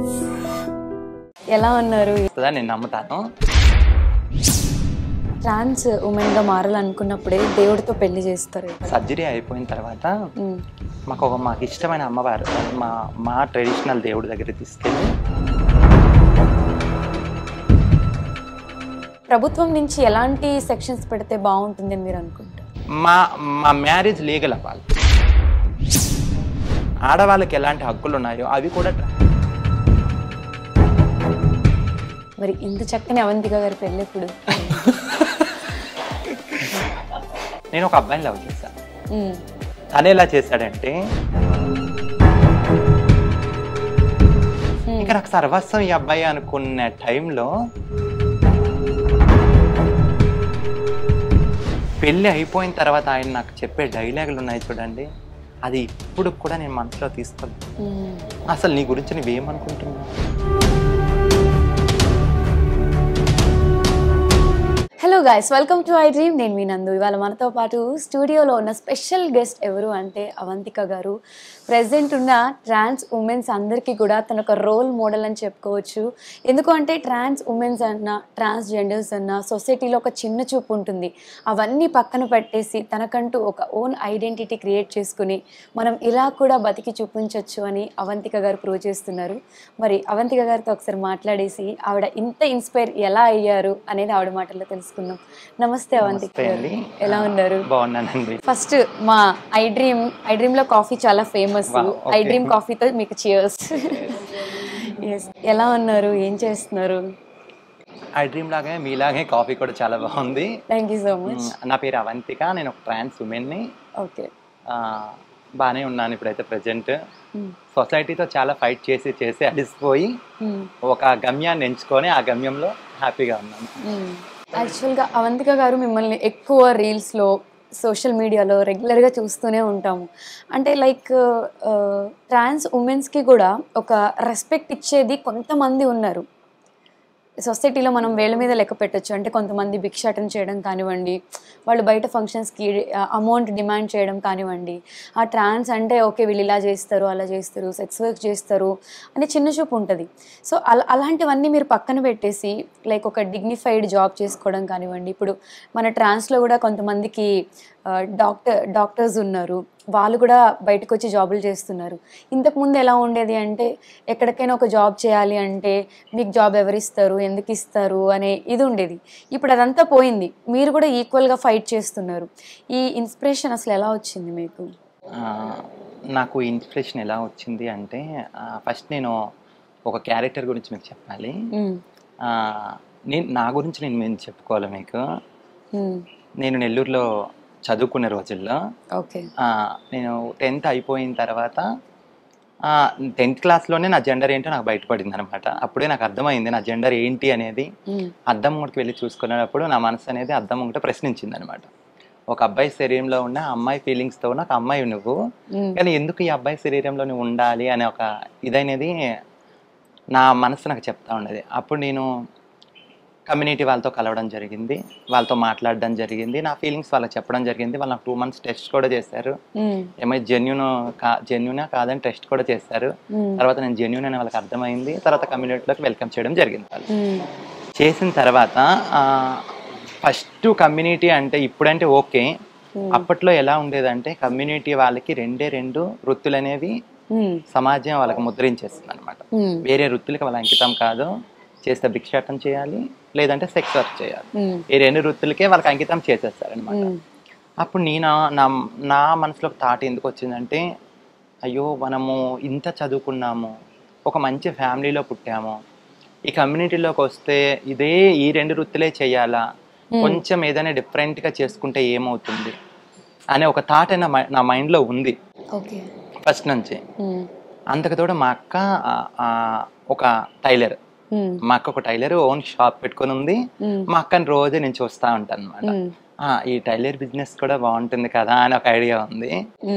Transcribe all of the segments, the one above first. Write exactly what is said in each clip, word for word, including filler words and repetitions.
ఎలా ఉన్నారు? నేను నమ్ముతాను. ట్రాన్స్ ఉమెన్ గా మారాలనుకున్నప్పుడే దేవుడితో పెళ్లి చేస్తారు. సర్జరీ అయిపోయిన తర్వాత మాకు ఒక మాకు ఇష్టమైన అమ్మవారు మా మా ట్రెడిషనల్ దేవుడి దగ్గర తీసుకెళ్ళి ప్రభుత్వం నుంచి ఎలాంటి సెక్షన్స్ పెడితే బాగుంటుందని మీరు అనుకుంటారు? మా మా మ్యారేజ్ లీగల్ అవ్వాలి. ఆడవాళ్ళకి ఎలాంటి హక్కులు ఉన్నాయో అవి కూడా. మరి ఇంత చక్కని అవంతిక గారి పెళ్ళెప్పుడు? నేను ఒక అబ్బాయిని లవ్ చేశాను. తను ఎలా చేశాడంటే ఇంకా నాకు సర్వస్వం ఈ అబ్బాయి అనుకున్న టైంలో పెళ్ళి అయిపోయిన తర్వాత ఆయన నాకు చెప్పే డైలాగులు ఉన్నాయి చూడండి, అది ఇప్పుడు కూడా నేను మనసులో తీసుకోలేదు. అసలు నీ గురించి నువ్వేమనుకుంటున్నావు? Hello guys, welcome to I dream. నేను మీ నందు. ఇవాళ మనతో పాటు స్టూడియోలో ఉన్న స్పెషల్ గెస్ట్ ఎవరు అంటే అవంతిక గారు. ప్రెజెంట్ ఉన్న ట్రాన్స్ ఉమెన్స్ అందరికీ కూడా తన ఒక రోల్ మోడల్ అని చెప్పుకోవచ్చు. ఎందుకు అంటే ట్రాన్స్ ఉమెన్స్ అన్న, ట్రాన్స్ జెండర్స్ అన్న సొసైటీలో ఒక చిన్న చూపు ఉంటుంది. అవన్నీ పక్కన పెట్టేసి తనకంటూ ఒక ఓన్ ఐడెంటిటీ క్రియేట్ చేసుకుని మనం ఇలా కూడా బతికి చూపించవచ్చు అని అవంతిక గారు ప్రూవ్ చేస్తున్నారు. మరి అవంతిక గారితో ఒకసారి మాట్లాడేసి ఆవిడ ఇంత ఇన్స్పైర్ ఎలా అయ్యారు అనేది ఆవిడ మాటల్లో తెలుసుకుందాం. నమస్తే అవంతిక గారు, ఎలా ఉన్నారు? బాగున్నానండి. ఫస్ట్ మా ఐ డ్రీమ్ ఐ డ్రీమ్ లో కాఫీ చాలా ఫేమస్. ఐ డ్రీమ్ కాఫీతో మీకు చియర్స్. ఎలా ఉన్నారు? ఏం చేస్తున్నారు? ఐ డ్రీమ్ లాగే మీలాగే కాఫీ కూడా చాలా బాగుంది. Thank you so much. నా పేరు అవంతిక, నేను ఒక ట్రాన్స్ ఉమెన్ని. ఓకే, బాగానే ఉన్నాను ఇప్పుడైతే ప్రెజెంట్. సొసైటీతో చాలా ఫైట్ చేసి చేసి అలిసిపోయి ఒక గమ్యాన్ని ఎంచుకొని ఆ గమ్యంలో హ్యాపీగా ఉన్నాను. యాక్చువల్గా అవంతిక గారు మిమ్మల్ని ఎక్కువ రీల్స్లో, సోషల్ మీడియాలో రెగ్యులర్గా చూస్తూనే ఉంటాము. అంటే లైక్ ట్రాన్స్ ఉమెన్స్కి కూడా ఒక రెస్పెక్ట్ ఇచ్చేది కొంతమంది ఉన్నారు సొసైటీలో. మనం వేళ్ళ మీద లెక్క పెట్టచ్చు. అంటే కొంతమంది భిక్షాటన చేయడం కానివ్వండి, వాళ్ళు బయట ఫంక్షన్స్కి అమౌంట్ డిమాండ్ చేయడం కానివ్వండి, ఆ ట్రాన్స్ అంటే ఓకే వీళ్ళు ఇలా చేస్తారు, అలా చేస్తారు, సెక్స్ వర్క్ చేస్తారు అని చిన్న చూపు ఉంటుంది. సో అలా అలాంటివన్నీ మీరు పక్కన పెట్టేసి లైక్ ఒక డిగ్నిఫైడ్ జాబ్ చేసుకోవడం కానివ్వండి. ఇప్పుడు మన ట్రాన్స్లో కూడా కొంతమందికి డాక్టర్ డాక్టర్స్ ఉన్నారు, వాళ్ళు కూడా బయటకు వచ్చి జాబులు చేస్తున్నారు. ఇంతకుముందు ఎలా ఉండేది అంటే ఎక్కడికైనా ఒక జాబ్ చేయాలి అంటే మీకు జాబ్ ఎవరిస్తారు, ఎందుకు ఇస్తారు అనే ఇది ఉండేది. ఇప్పుడు అదంతా పోయింది. మీరు కూడా ఈక్వల్గా ఫైట్ చేస్తున్నారు. ఈ ఇన్స్పిరేషన్ అసలు ఎలా వచ్చింది మీకు? నాకు ఇన్స్పిరేషన్ ఎలా వచ్చింది అంటే ఫస్ట్ నేను ఒక క్యారెక్టర్ గురించి మీకు చెప్పాలి. నేను నా గురించి నేను మేము చెప్పుకోవాలి మీకు. నేను నెల్లూరులో చదువుకునే రోజుల్లో ఓకే నేను టెన్త్ అయిపోయిన తర్వాత టెన్త్ క్లాస్లోనే నా జెండర్ ఏంటో నాకు బయటపడింది అనమాట. అప్పుడే నాకు అర్థమైంది నా జెండర్ ఏంటి అనేది. అద్దం ముందుకు వెళ్ళి చూసుకునేటప్పుడు నా మనసు అనేది అద్దం ముంగట ప్రశ్నించింది అనమాట. ఒక అబ్బాయి శరీరంలో ఉన్న అమ్మాయి ఫీలింగ్స్తో ఉన్న ఒక అమ్మాయి నువ్వు, కానీ ఎందుకు ఈ అబ్బాయి శరీరంలో నువ్వు ఉండాలి అనే ఒక ఇదనేది నా మనసు నాకు చెప్తా ఉండేది. అప్పుడు నేను కమ్యూనిటీ వాళ్ళతో కలవడం జరిగింది, వాళ్ళతో మాట్లాడడం జరిగింది, నా ఫీలింగ్స్ వాళ్ళకి చెప్పడం జరిగింది. వాళ్ళు నాకు టూ మంత్స్ టెస్ట్ కూడా చేశారు, ఏమైనా జెన్యున్ కా జెన్యునా కాదని టెస్ట్ కూడా చేశారు. తర్వాత నేను జెన్యున్ అని వాళ్ళకి అర్థమైంది. తర్వాత కమ్యూనిటీలోకి వెల్కమ్ చేయడం జరిగింది. వాళ్ళు చేసిన తర్వాత ఫస్ట్ కమ్యూనిటీ అంటే ఇప్పుడంటే ఓకే, అప్పట్లో ఎలా ఉండేదంటే కమ్యూనిటీ వాళ్ళకి రెండే రెండు వృత్తులు అనేవి సమాజం వాళ్ళకి ముద్రించేస్తుంది అనమాట. వేరే వృత్తులకి వాళ్ళ అంకితం కాదు. చేస్తే భిక్షాటం చేయాలి, లేదంటే సెక్స్ వర్క్ చేయాలి. ఈ రెండు వృత్తులకే వాళ్ళకి అంకితం చేసేస్తారనమాట. అప్పుడు నేను నా నా మనసులో థాట్ ఎందుకు వచ్చిందంటే, అయ్యో మనము ఇంత చదువుకున్నాము, ఒక మంచి ఫ్యామిలీలో పుట్టాము, ఈ కమ్యూనిటీలోకి వస్తే ఇదే ఈ రెండు వృత్తులే చేయాలా, కొంచెం ఏదైనా డిఫరెంట్గా చేసుకుంటే ఏమవుతుంది అనే ఒక థాట్ నా నా మైండ్లో ఉంది ఫస్ట్ నుంచి. అంతకుతోడు మా అక్క ఒక టైలర్, మా అక్క ఒక టైలర్ ఓన్ షాప్ పెట్టుకుని ఉంది. మా అక్కని రోజు నేను చూస్తూ ఉంటాను అనమాట. ఈ టైలర్ బిజినెస్ కూడా బాగుంటుంది కదా అని ఒక ఐడియా ఉంది.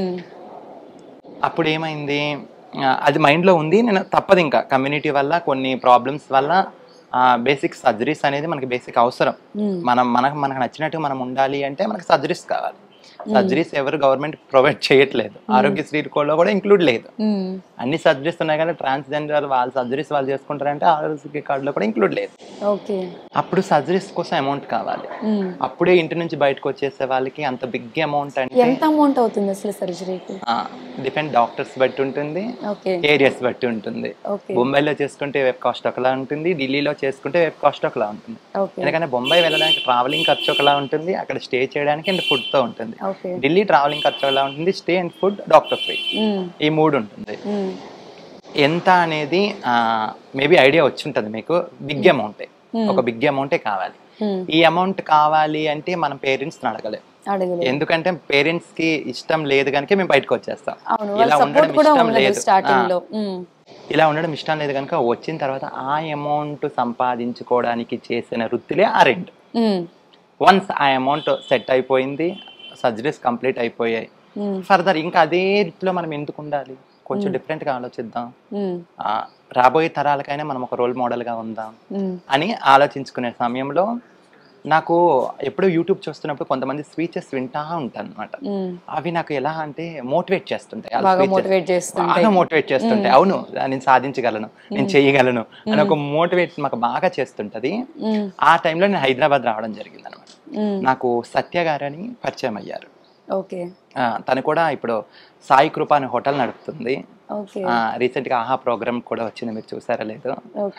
అప్పుడు ఏమైంది, అది మైండ్లో ఉంది. నేను తప్పదు, ఇంకా కమ్యూనిటీ వల్ల కొన్ని ప్రాబ్లమ్స్ వల్ల బేసిక్ సర్జరీస్ అనేది మనకి బేసిక్ అవసరం. మనం మనకు మనకు నచ్చినట్టు మనం ఉండాలి అంటే మనకి సర్జరీస్ కావాలి. సర్జరీస్ ఎవరు గవర్నమెంట్ ప్రొవైడ్ చేయట్లేదు, ఆరోగ్యశ్రీ కోడ్లో కూడా ఇంక్లూడ్ లేదు. అన్ని సర్జరీస్ ఉన్నాయి కానీ ట్రాన్స్జెండర్ వాళ్ళు సర్జరీస్ వాళ్ళు చేసుకుంటారంటే ఆరోగ్య కార్డులో కూడా ఇంక్లూడ్ లేదు. ఓకే. అప్పుడు సర్జరీస్ కోసం అమౌంట్ కావాలి. అప్పుడే ఇంటి నుంచి బయటకు వచ్చేసే వాళ్ళకి అంత బిగ్ అమౌంట్ అంటే ఎంత అమౌంట్ అవుతుంది అసలు సర్జరీకి? డిపెండ్ డాక్టర్స్ బట్టి ఉంటుంది, ఏరియాస్ బట్టి ఉంటుంది. బొంబాయిలో చేసుకుంటే వెబ్ కాస్ట్ ఒకలా ఉంటుంది, ఢిల్లీలో చేసుకుంటే వెబ్ కాస్ట్ ఒకలా ఉంటుంది. ఎందుకంటే బొంబాయి వెళ్ళడానికి ట్రావెలింగ్ ఖర్చు ఒకలా ఉంటుంది, అక్కడ స్టే చేయడానికి అండ్ ఫుడ్ తో ఉంటుంది. ఢిల్లీ ట్రావెలింగ్ ఖర్చు ఒకలా ఉంటుంది, stay and food doctor free, ఈ మూడు ఉంటుంది. ఎంత అనేది మేబీ ఐడియా వచ్చి ఉంటుంది మీకు. బిగ్ అమౌంటే, ఒక బిగ్ అమౌంటే కావాలి. ఈ అమౌంట్ కావాలి అంటే మనం పేరెంట్స్ అడగలేం, ఎందుకంటే పేరెంట్స్ కి ఇష్టం లేదు కనుక మేము బయటకు వచ్చేస్తాం. ఇలా ఉండడం ఇష్టం లేదు, ఇలా ఉండడం ఇష్టం లేదు కనుక వచ్చిన తర్వాత ఆ అమౌంట్ సంపాదించుకోవడానికి చేసిన వృత్తిలే ఆ రెండు. వన్స్ ఆ అమౌంట్ సెట్ అయిపోయింది, సర్జరీస్ కంప్లీట్ అయిపోయాయి, ఫర్దర్ ఇంకా అదే రీతిలో మనం ఎందుకు ఉండాలి, కొంచెం డిఫరెంట్ గా ఆలోచిద్దాం, రాబోయే తరాలకైనా మనం ఒక రోల్ మోడల్ గా ఉందాం అని ఆలోచించుకునే సమయంలో నాకు ఎప్పుడు యూట్యూబ్ చూస్తున్నప్పుడు కొంతమంది స్పీచెస్ వింటా ఉంటాను అనమాట. అవి నాకు ఎలా అంటే మోటివేట్ చేస్తుంటాయి, బాగా మోటివేట్ చేస్తుంటాయి. అవును నేను సాధించగలను, నేను చేయగలను అని ఒక మోటివేట్ మాకు బాగా చేస్తుంటది. ఆ టైంలో నేను హైదరాబాద్ రావడం జరిగింది అనమాట. నాకు సత్య గారని పరిచయం అయ్యారు. తను కూడా ఇప్పుడు సాయి కృప అనే హోటల్ నడుపుతుంది. రీసెంట్ గా ఆహా ప్రోగ్రామ్ కూడా వచ్చింది, మీరు చూసారా లేదు.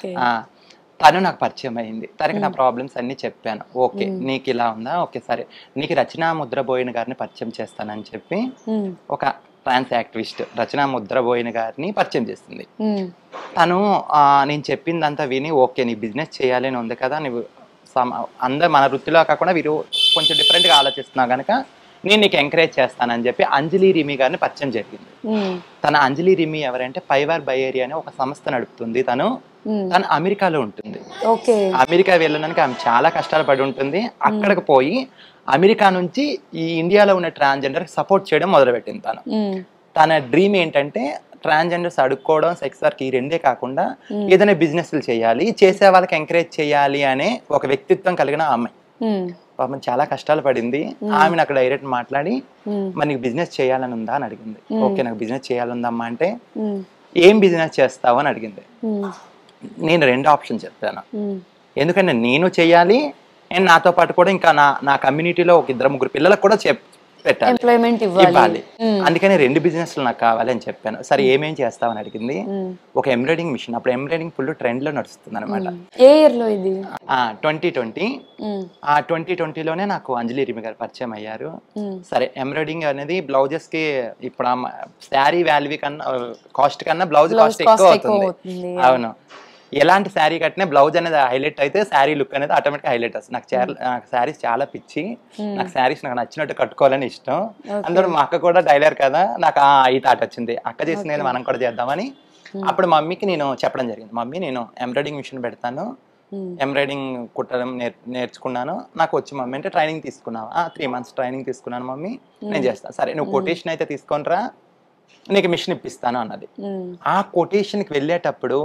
తను నాకు పరిచయం అయింది. తనకి నా ప్రాబ్లమ్స్ అన్ని చెప్పాను. ఓకే నీకు ఇలా ఉందా, ఓకే సరే నీకు రచనా ముద్రబోయిన గారిని పరిచయం చేస్తానని చెప్పి ఒక ట్రాన్స్ యాక్టివిస్ట్ రచనా ముద్రబోయిన గారిని పరిచయం చేస్తుంది. తను నేను చెప్పిందంతా విని ఓకే నీ బిజినెస్ చేయాలి అని ఉంది కదా, నువ్వు అందరు మన వృత్తిలో కాకుండా వీరు కొంచెం డిఫరెంట్గా ఆలోచిస్తున్నావు కనుక నేను నీకు ఎంకరేజ్ చేస్తానని చెప్పి అంజలి రిమి గారిని పరిచయం జరిగింది. తన అంజలి రిమి ఎవరంటే పైవార్ బయేరియా అనే ఒక సంస్థ నడుపుతుంది. తను తను అమెరికాలో ఉంటుంది. అమెరికా వెళ్ళడానికి ఆమె చాలా కష్టాలు పడి ఉంటుంది. అక్కడికి పోయి అమెరికా నుంచి ఈ ఇండియాలో ఉన్న ట్రాన్స్జెండర్ సపోర్ట్ చేయడం మొదలుపెట్టింది. తను తన డ్రీమ్ ఏంటంటే ట్రాన్స్జెండర్స్ అడుక్కోవడం, సెక్స్ వర్క్ ఈ రెండే కాకుండా ఏదైనా బిజినెస్లు చేయాలి, చేసే వాళ్ళకి ఎంకరేజ్ చేయాలి అనే ఒక వ్యక్తిత్వం కలిగిన అమ్మాయి. పాపం చాలా కష్టాలు పడింది. ఆమె నాకు డైరెక్ట్ మాట్లాడి మరి నీకు బిజినెస్ చేయాలని ఉందా అని అడిగింది. ఓకే నాకు బిజినెస్ చేయాలందమ్మా అంటే ఏం బిజినెస్ చేస్తావు అని అడిగింది. నేను రెండు ఆప్షన్ చెప్పాను, ఎందుకంటే నేను చెయ్యాలి అండ్ నాతో పాటు కూడా ఇంకా నా నా కమ్యూనిటీలో ఒక ఇద్దరు ముగ్గురు పిల్లలకు కూడా చెప్ పెట్టాలి, ఎంప్లాయ్మెంట్ ఇవ్వాలి. అందుకని రెండు బిజినెస్లు నాకు కావాలి అని చెప్పాను. సరే ఏమేం చేస్తావని అడిగింది. ఒక ఎంబ్రాయిడింగ్ మిషన్, అప్పుడు ఎంబ్రాయిడింగ్ ఫుల్ ట్రెండ్ లో నడుస్తుంది అనమాట. ట్వంటీ ట్వంటీ ఆ ట్వంటీ ట్వంటీలోనే నాకు అంజలి రిమి గారు పరిచయం అయ్యారు. సరే ఎంబ్రాయిడింగ్ అనేది బ్లౌజెస్ కి ఇప్పుడు శారీ వాల్యూ కన్నా కాస్ట్ కన్నా బ్లౌజ్ కాస్ట్ ఎక్కువ అవుతుంది. అవును, ఎలాంటి శారీ కట్టినా బ్లౌజ్ అనేది హైలైట్ అయితే శారీ లుక్ అనేది ఆటోమేటిక్ హైలైట్ వస్తుంది. నాకు నాకు శారీస్ చాలా పిచ్చి, నాకు శారీస్ నాకు నచ్చినట్టు కట్టుకోవాలని ఇష్టం. అందరూ మా అక్క కూడా టైలర్ కదా, నాకు ఈ థాట్ వచ్చింది, అక్క చేసింది మనం కూడా చేద్దామని. అప్పుడు మమ్మీకి నేను చెప్పడం జరిగింది, మమ్మీ నేను ఎంబ్రాయిడింగ్ మిషన్ పెడతాను, ఎంబ్రాయిడింగ్ కుట్టడం నేర్ నేర్చుకున్నాను నాకు వచ్చి మమ్మీ అంటే ట్రైనింగ్ తీసుకున్నావు. త్రీ మంత్స్ ట్రైనింగ్ తీసుకున్నాను మమ్మీ, నేను చేస్తాను. సరే నువ్వు కొటేషన్ అయితే తీసుకొనిరా, నీకు మిషన్ ఇప్పిస్తాను అన్నది. ఆ కొటేషన్కి వెళ్ళేటప్పుడు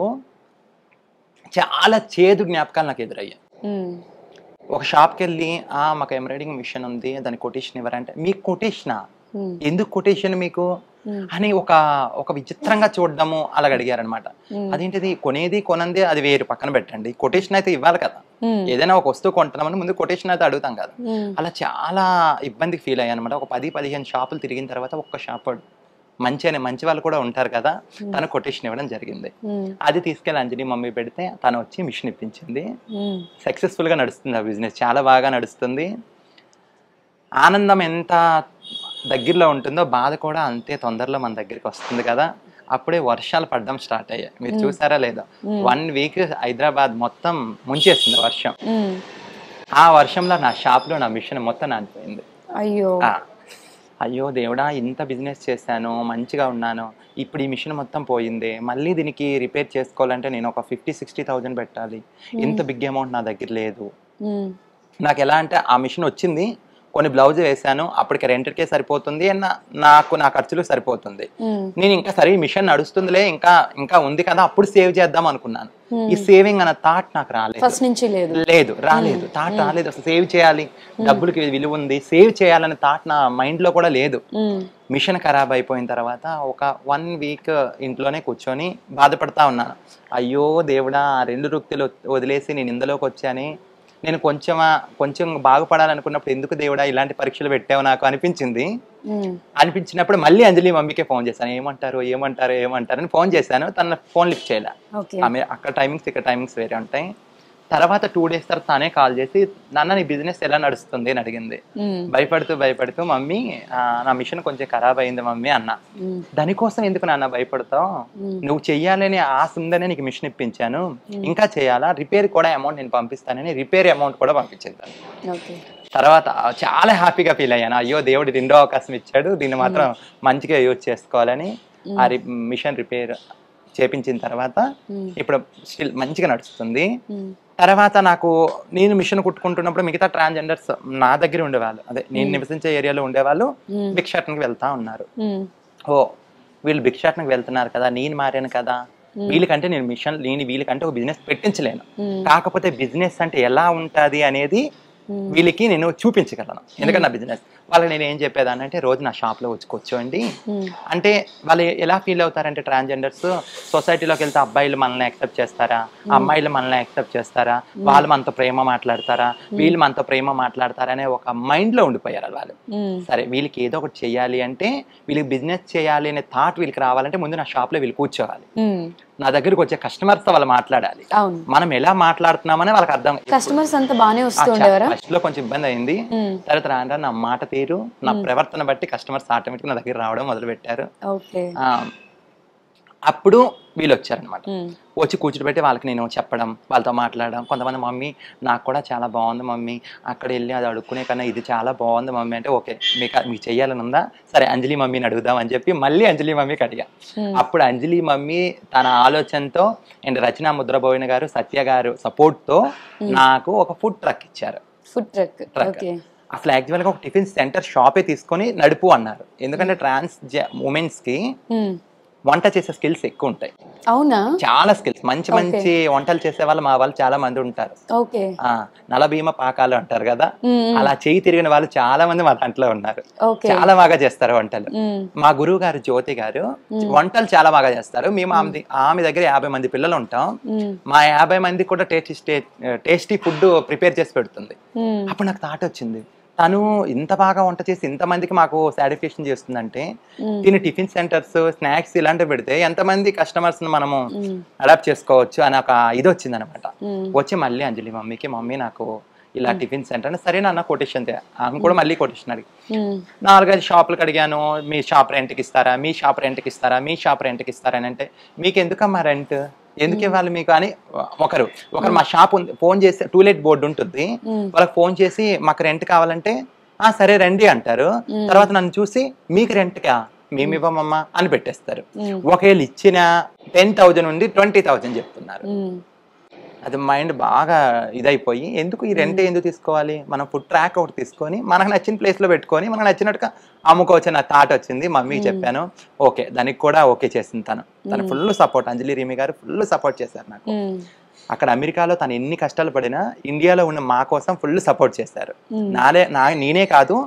చాలా చేదు జ్ఞాపకాలు నాకు ఎదురయ్యాయి. ఒక షాప్కి వెళ్ళి ఆ మాకు ఎంబ్రాయిడింగ్ మిషన్ ఉంది, దాని కొటేషన్ ఇవ్వరంటే మీకు కొటేషనా, ఎందుకు కొటేషన్ మీకు అని ఒక ఒక విచిత్రంగా చూడడము అలాగ అడిగారనమాట. అదేంటిది కొనేది కొనంది అది వేరు పక్కన పెట్టండి, కొటేషన్ అయితే ఇవ్వాలి కదా, ఏదైనా ఒక వస్తువు కొంటున్నామని ముందు కొటేషన్ అయితే అడుగుతాం కదా. అలా చాలా ఇబ్బందికి ఫీల్ అయ్యాను అనమాట. ఒక పది పదిహేను షాపులు తిరిగిన తర్వాత ఒక్క షాప్ మంచి అనే మంచి వాళ్ళు కూడా ఉంటారు కదా, తను కొటేషన్ ఇవ్వడం జరిగింది. అది తీసుకెళ్ళి అంజలి మమ్మీ పెడితే తను వచ్చి మిషన్ ఇప్పించింది. సక్సెస్ఫుల్ గా నడుస్తుంది ఆ బిజినెస్, చాలా బాగా నడుస్తుంది. ఆనందం ఎంత దగ్గరలో ఉంటుందో బాధ కూడా అంతే తొందరలో మన దగ్గరికి వస్తుంది కదా. అప్పుడే వర్షాలు పడడం స్టార్ట్ అయ్యాయి, మీరు చూసారా లేదా. వన్ వీక్ హైదరాబాద్ మొత్తం ముంచేస్తుంది వర్షం. ఆ వర్షంలో నా షాప్ లో నా మిషన్ మొత్తం నానిపోయింది. అయ్యో అయ్యో దేవుడా, ఇంత బిజినెస్ చేశాను, మంచిగా ఉన్నాను, ఇప్పుడు ఈ మిషన్ మొత్తం పోయింది, మళ్ళీ దీనికి రిపేర్ చేసుకోవాలంటే నేను ఒక ఫిఫ్టీ సిక్స్టీ థౌజండ్ పెట్టాలి, ఇంత బిగ్ అమౌంట్ నా దగ్గర లేదు. నాకు ఎలా అంటే ఆ మిషన్ వచ్చింది, కొన్ని బ్లౌజ్ వేసాను, అప్పటికి రెంట్కే సరిపోతుంది, నాకు నా ఖర్చులు సరిపోతుంది. నేను ఇంకా సరే మిషన్ నడుస్తుందిలే, ఇంకా ఇంకా ఉంది కదా, అప్పుడు సేవ్ చేద్దాం అనుకున్నాను. ఈ సేవింగ్ అన్న థాట్ నాకు రాలేదు, ఫస్ట్ నుంచి లేదు లేదు రాలేదు థాట్ రాలేదు అసలు. సేవ్ చేయాలి, డబ్బులకి విలువ ఉంది, సేవ్ చేయాలనే థాట్ నా మైండ్ లో కూడా లేదు. మిషన్ ఖరాబ్ అయిపోయిన తర్వాత ఒక వన్ వీక్ ఇంట్లోనే కూర్చొని బాధపడతా ఉన్నాను. అయ్యో దేవుడా, రెండు రుక్తులు వదిలేసి నేను ఇందులోకి వచ్చాని, నేను కొంచెం కొంచెం బాగుపడాలనుకున్నప్పుడు ఎందుకు దేవుడా ఇలాంటి పరీక్షలు పెట్టావు నాకు అనిపించింది. అనిపించినప్పుడు మళ్ళీ అంజలి మమ్మీకే ఫోన్ చేశాను, ఏమంటారు ఏమంటారు ఏమంటారు అని ఫోన్ చేశాను. తన ఫోన్ లిఫ్ట్ చేయలే, ఆమె అక్కడ టైమింగ్స్ ఇక్కడ టైమింగ్స్ వేరే ఉంటాయి. తర్వాత టూ డేస్ తర్వాత తానే కాల్ చేసి, నాన్న నీ బిజినెస్ ఎలా నడుస్తుంది అని అడిగింది. భయపడుతూ భయపడుతూ మమ్మీ నా మిషన్ కొంచెం ఖరాబ్ అయింది మమ్మీ అన్న. దానికోసం ఎందుకు నాన్న భయపడతావు, నువ్వు చెయ్యాలని ఆశ ఉందనే నీకు మిషన్ ఇప్పించాను, ఇంకా చేయాలా, రిపేర్ కూడా అమౌంట్ నేను పంపిస్తానని రిపేర్ అమౌంట్ కూడా పంపించేద్దాను. తర్వాత చాలా హ్యాపీగా ఫీల్ అయ్యాను, అయ్యో దేవుడు రెండో అవకాశం ఇచ్చాడు, దీన్ని మాత్రం మంచిగా యూజ్ చేసుకోవాలని. ఆ మిషన్ రిపేర్ చేపించిన తర్వాత ఇప్పుడు స్టిల్ మంచిగా నడుస్తుంది. తర్వాత నాకు నేను మిషన్ కుట్టుకుంటున్నప్పుడు మిగతా ట్రాన్స్జెండర్స్ నా దగ్గర ఉండేవాళ్ళు, అదే నేను నివసించే ఏరియాలో ఉండేవాళ్ళు భిక్షాటనకి వెళ్తా ఉన్నారు. ఓ వీళ్ళు భిక్షాటనకి వెళ్తున్నారు కదా, నేను మారాను కదా, వీళ్ళకంటే నేను మిషన్ నేను వీళ్ళకంటే ఒక బిజినెస్ పెట్టించలేను, కాకపోతే బిజినెస్ అంటే ఎలా ఉంటుంది అనేది వీళ్ళకి నేను చూపించగలను. ఎందుకంటే నా బిజినెస్ వాళ్ళకి నేను ఏం చెప్పేదాన్ని అంటే, రోజు నా షాప్ లో వచ్చి కూర్చోండి అంటే వాళ్ళు ఎలా ఫీల్ అవుతారంటే, ట్రాన్స్జెండర్స్ సొసైటీలోకి వెళ్తే అబ్బాయిలు మనల్ని యాక్సెప్ట్ చేస్తారా, అమ్మాయిలు మనల్ని యాక్సెప్ట్ చేస్తారా, వాళ్ళు మనతో ప్రేమ మాట్లాడతారా, వీళ్ళు మనతో ప్రేమ మాట్లాడతారా అనే ఒక మైండ్ లో ఉండిపోయారు వాళ్ళు. సరే వీళ్ళకి ఏదో ఒకటి చెయ్యాలి అంటే, వీళ్ళకి బిజినెస్ చేయాలి అనే థాట్ వీళ్ళకి రావాలంటే ముందు నా షాప్ లో వీళ్ళు కూర్చోవాలి, నా దగ్గరకు వచ్చే కస్టమర్స్ తో వాళ్ళు మాట్లాడాలి, మనం ఎలా మాట్లాడుతున్నామని వాళ్ళకి అర్థం. కస్టమర్స్ అంతా బాగానే వస్తుండేవారా? ఫస్ట్ లో కొంచెం ఇబ్బంది అయింది, తర్వాత రాను నా మాట తీరు నా ప్రవర్తన బట్టి కస్టమర్స్ ఆటోమేటిక్ నా దగ్గర రావడం మొదలు పెట్టారు. అప్పుడు వీళ్ళు వచ్చారనమాట, వచ్చి కూర్చోబెట్టి వాళ్ళకి నేను చెప్పడం, వాళ్ళతో మాట్లాడడం. కొంతమంది మమ్మీ నాకు కూడా చాలా బాగుంది మమ్మీ, అక్కడ వెళ్ళి అది అడుక్కునే కన్నా ఇది చాలా బాగుంది మమ్మీ అంటే, ఓకే మీకు మీకు చెయ్యాలని ఉందా, సరే అంజలి మమ్మీని అడుగుదాం అని చెప్పి మళ్ళీ అంజలి మమ్మీకి అడిగా. అప్పుడు అంజలి మమ్మీ తన ఆలోచనతో అండ్ రచనా ముద్రబోయిన గారు, సత్య గారు సపోర్ట్తో నాకు ఒక ఫుడ్ ట్రక్ ఇచ్చారు. ఫుడ్ ట్రక్ ట్రక్ అసలు యాక్చువల్గా ఒక టిఫిన్ సెంటర్ షాపే తీసుకొని నడుపు అన్నారు, ఎందుకంటే ట్రాన్స్ ఉమెన్స్ కి వంట చేసే స్కిల్స్ ఎక్కువ ఉంటాయి. అవునా? చాలా స్కిల్స్, మంచి మంచి వంటలు చేసే వాళ్ళు మా వాళ్ళు చాలా మంది ఉంటారు. నలభీమ పాకాలు అంటారు కదా, అలా చేయి తిరిగిన వాళ్ళు చాలా మంది మా దాంట్లో ఉన్నారు, చాలా బాగా చేస్తారు వంటలు. మా గురువు గారు జ్యోతి గారు వంటలు చాలా బాగా చేస్తారు. మేము ఆమె ఆమె దగ్గర యాభై మంది పిల్లలు ఉంటాం, మా యాభై మంది కూడా టేస్టీ టేస్టీ ఫుడ్ ప్రిపేర్ చేసి పెడుతుంది. అప్పుడు నాకు థాట్ వచ్చింది, తను ఇంత బాగా వంట చేసి ఇంతమందికి మాకు సాటిస్ఫాక్షన్ చేస్తుందంటే, దీని టిఫిన్ సెంటర్స్ స్నాక్స్ ఇలాంటివి పెడితే ఎంతమంది కస్టమర్స్ మనము అడాప్ట్ చేసుకోవచ్చు అని ఒక ఇది వచ్చింది అనమాట. వచ్చి మళ్ళీ అంజలి మమ్మీకి, మమ్మీ నాకు ఇలా టిఫిన్ సెంటర్ అంటే, సరే నాన్న కొటేషన్ ఆమె కూడా మళ్ళీ కొటేషన్ అడిగి, నాలుగైదు షాపులకు అడిగాను, మీ షాప్ రెంట్కి ఇస్తారా, మీ షాప్ రెంట్కి ఇస్తారా, మీ షాప్ రెంట్కి ఇస్తారా అని అంటే, మీకు ఎందుకమ్మా రెంట్, ఎందుకు ఇవ్వాలి మీకు అని ఒకరు ఒకరు మా షాప్ ఉంది ఫోన్ చేసి, టూలెట్ బోర్డు ఉంటుంది, వాళ్ళకి ఫోన్ చేసి మాకు రెంట్ కావాలంటే ఆ సరే రండి అంటారు. తర్వాత నన్ను చూసి మీకు రెంట్కా, మేము ఇవ్వమమ్మా అని పెట్టేస్తారు. ఒకవేళ ఇచ్చిన టెన్ థౌజండ్ నుండి ట్వంటీ థౌజండ్ చెప్తున్నారు. అది మైండ్ బాగా ఇదైపోయి, ఎందుకు ఈ రెంట్ ఎందుకు తీసుకోవాలి, మనం ఫుడ్ ట్రాక్ ఒకటి తీసుకొని మనకు నచ్చిన ప్లేస్ లో పెట్టుకొని మనకు నచ్చినట్టుగా అమ్ముకోవచ్చు నా థాట్ వచ్చింది. మమ్మీకి చెప్పాను, ఓకే దానికి కూడా ఓకే చేసింది తను. తను ఫుల్ సపోర్ట్, అంజలి రీమి గారు ఫుల్ సపోర్ట్ చేశారు నాకు. అక్కడ అమెరికాలో తను ఎన్ని కష్టాలు పడినా ఇండియాలో ఉన్న మా కోసం ఫుల్ సపోర్ట్ చేశారు. నానే నా నేనే కాదు,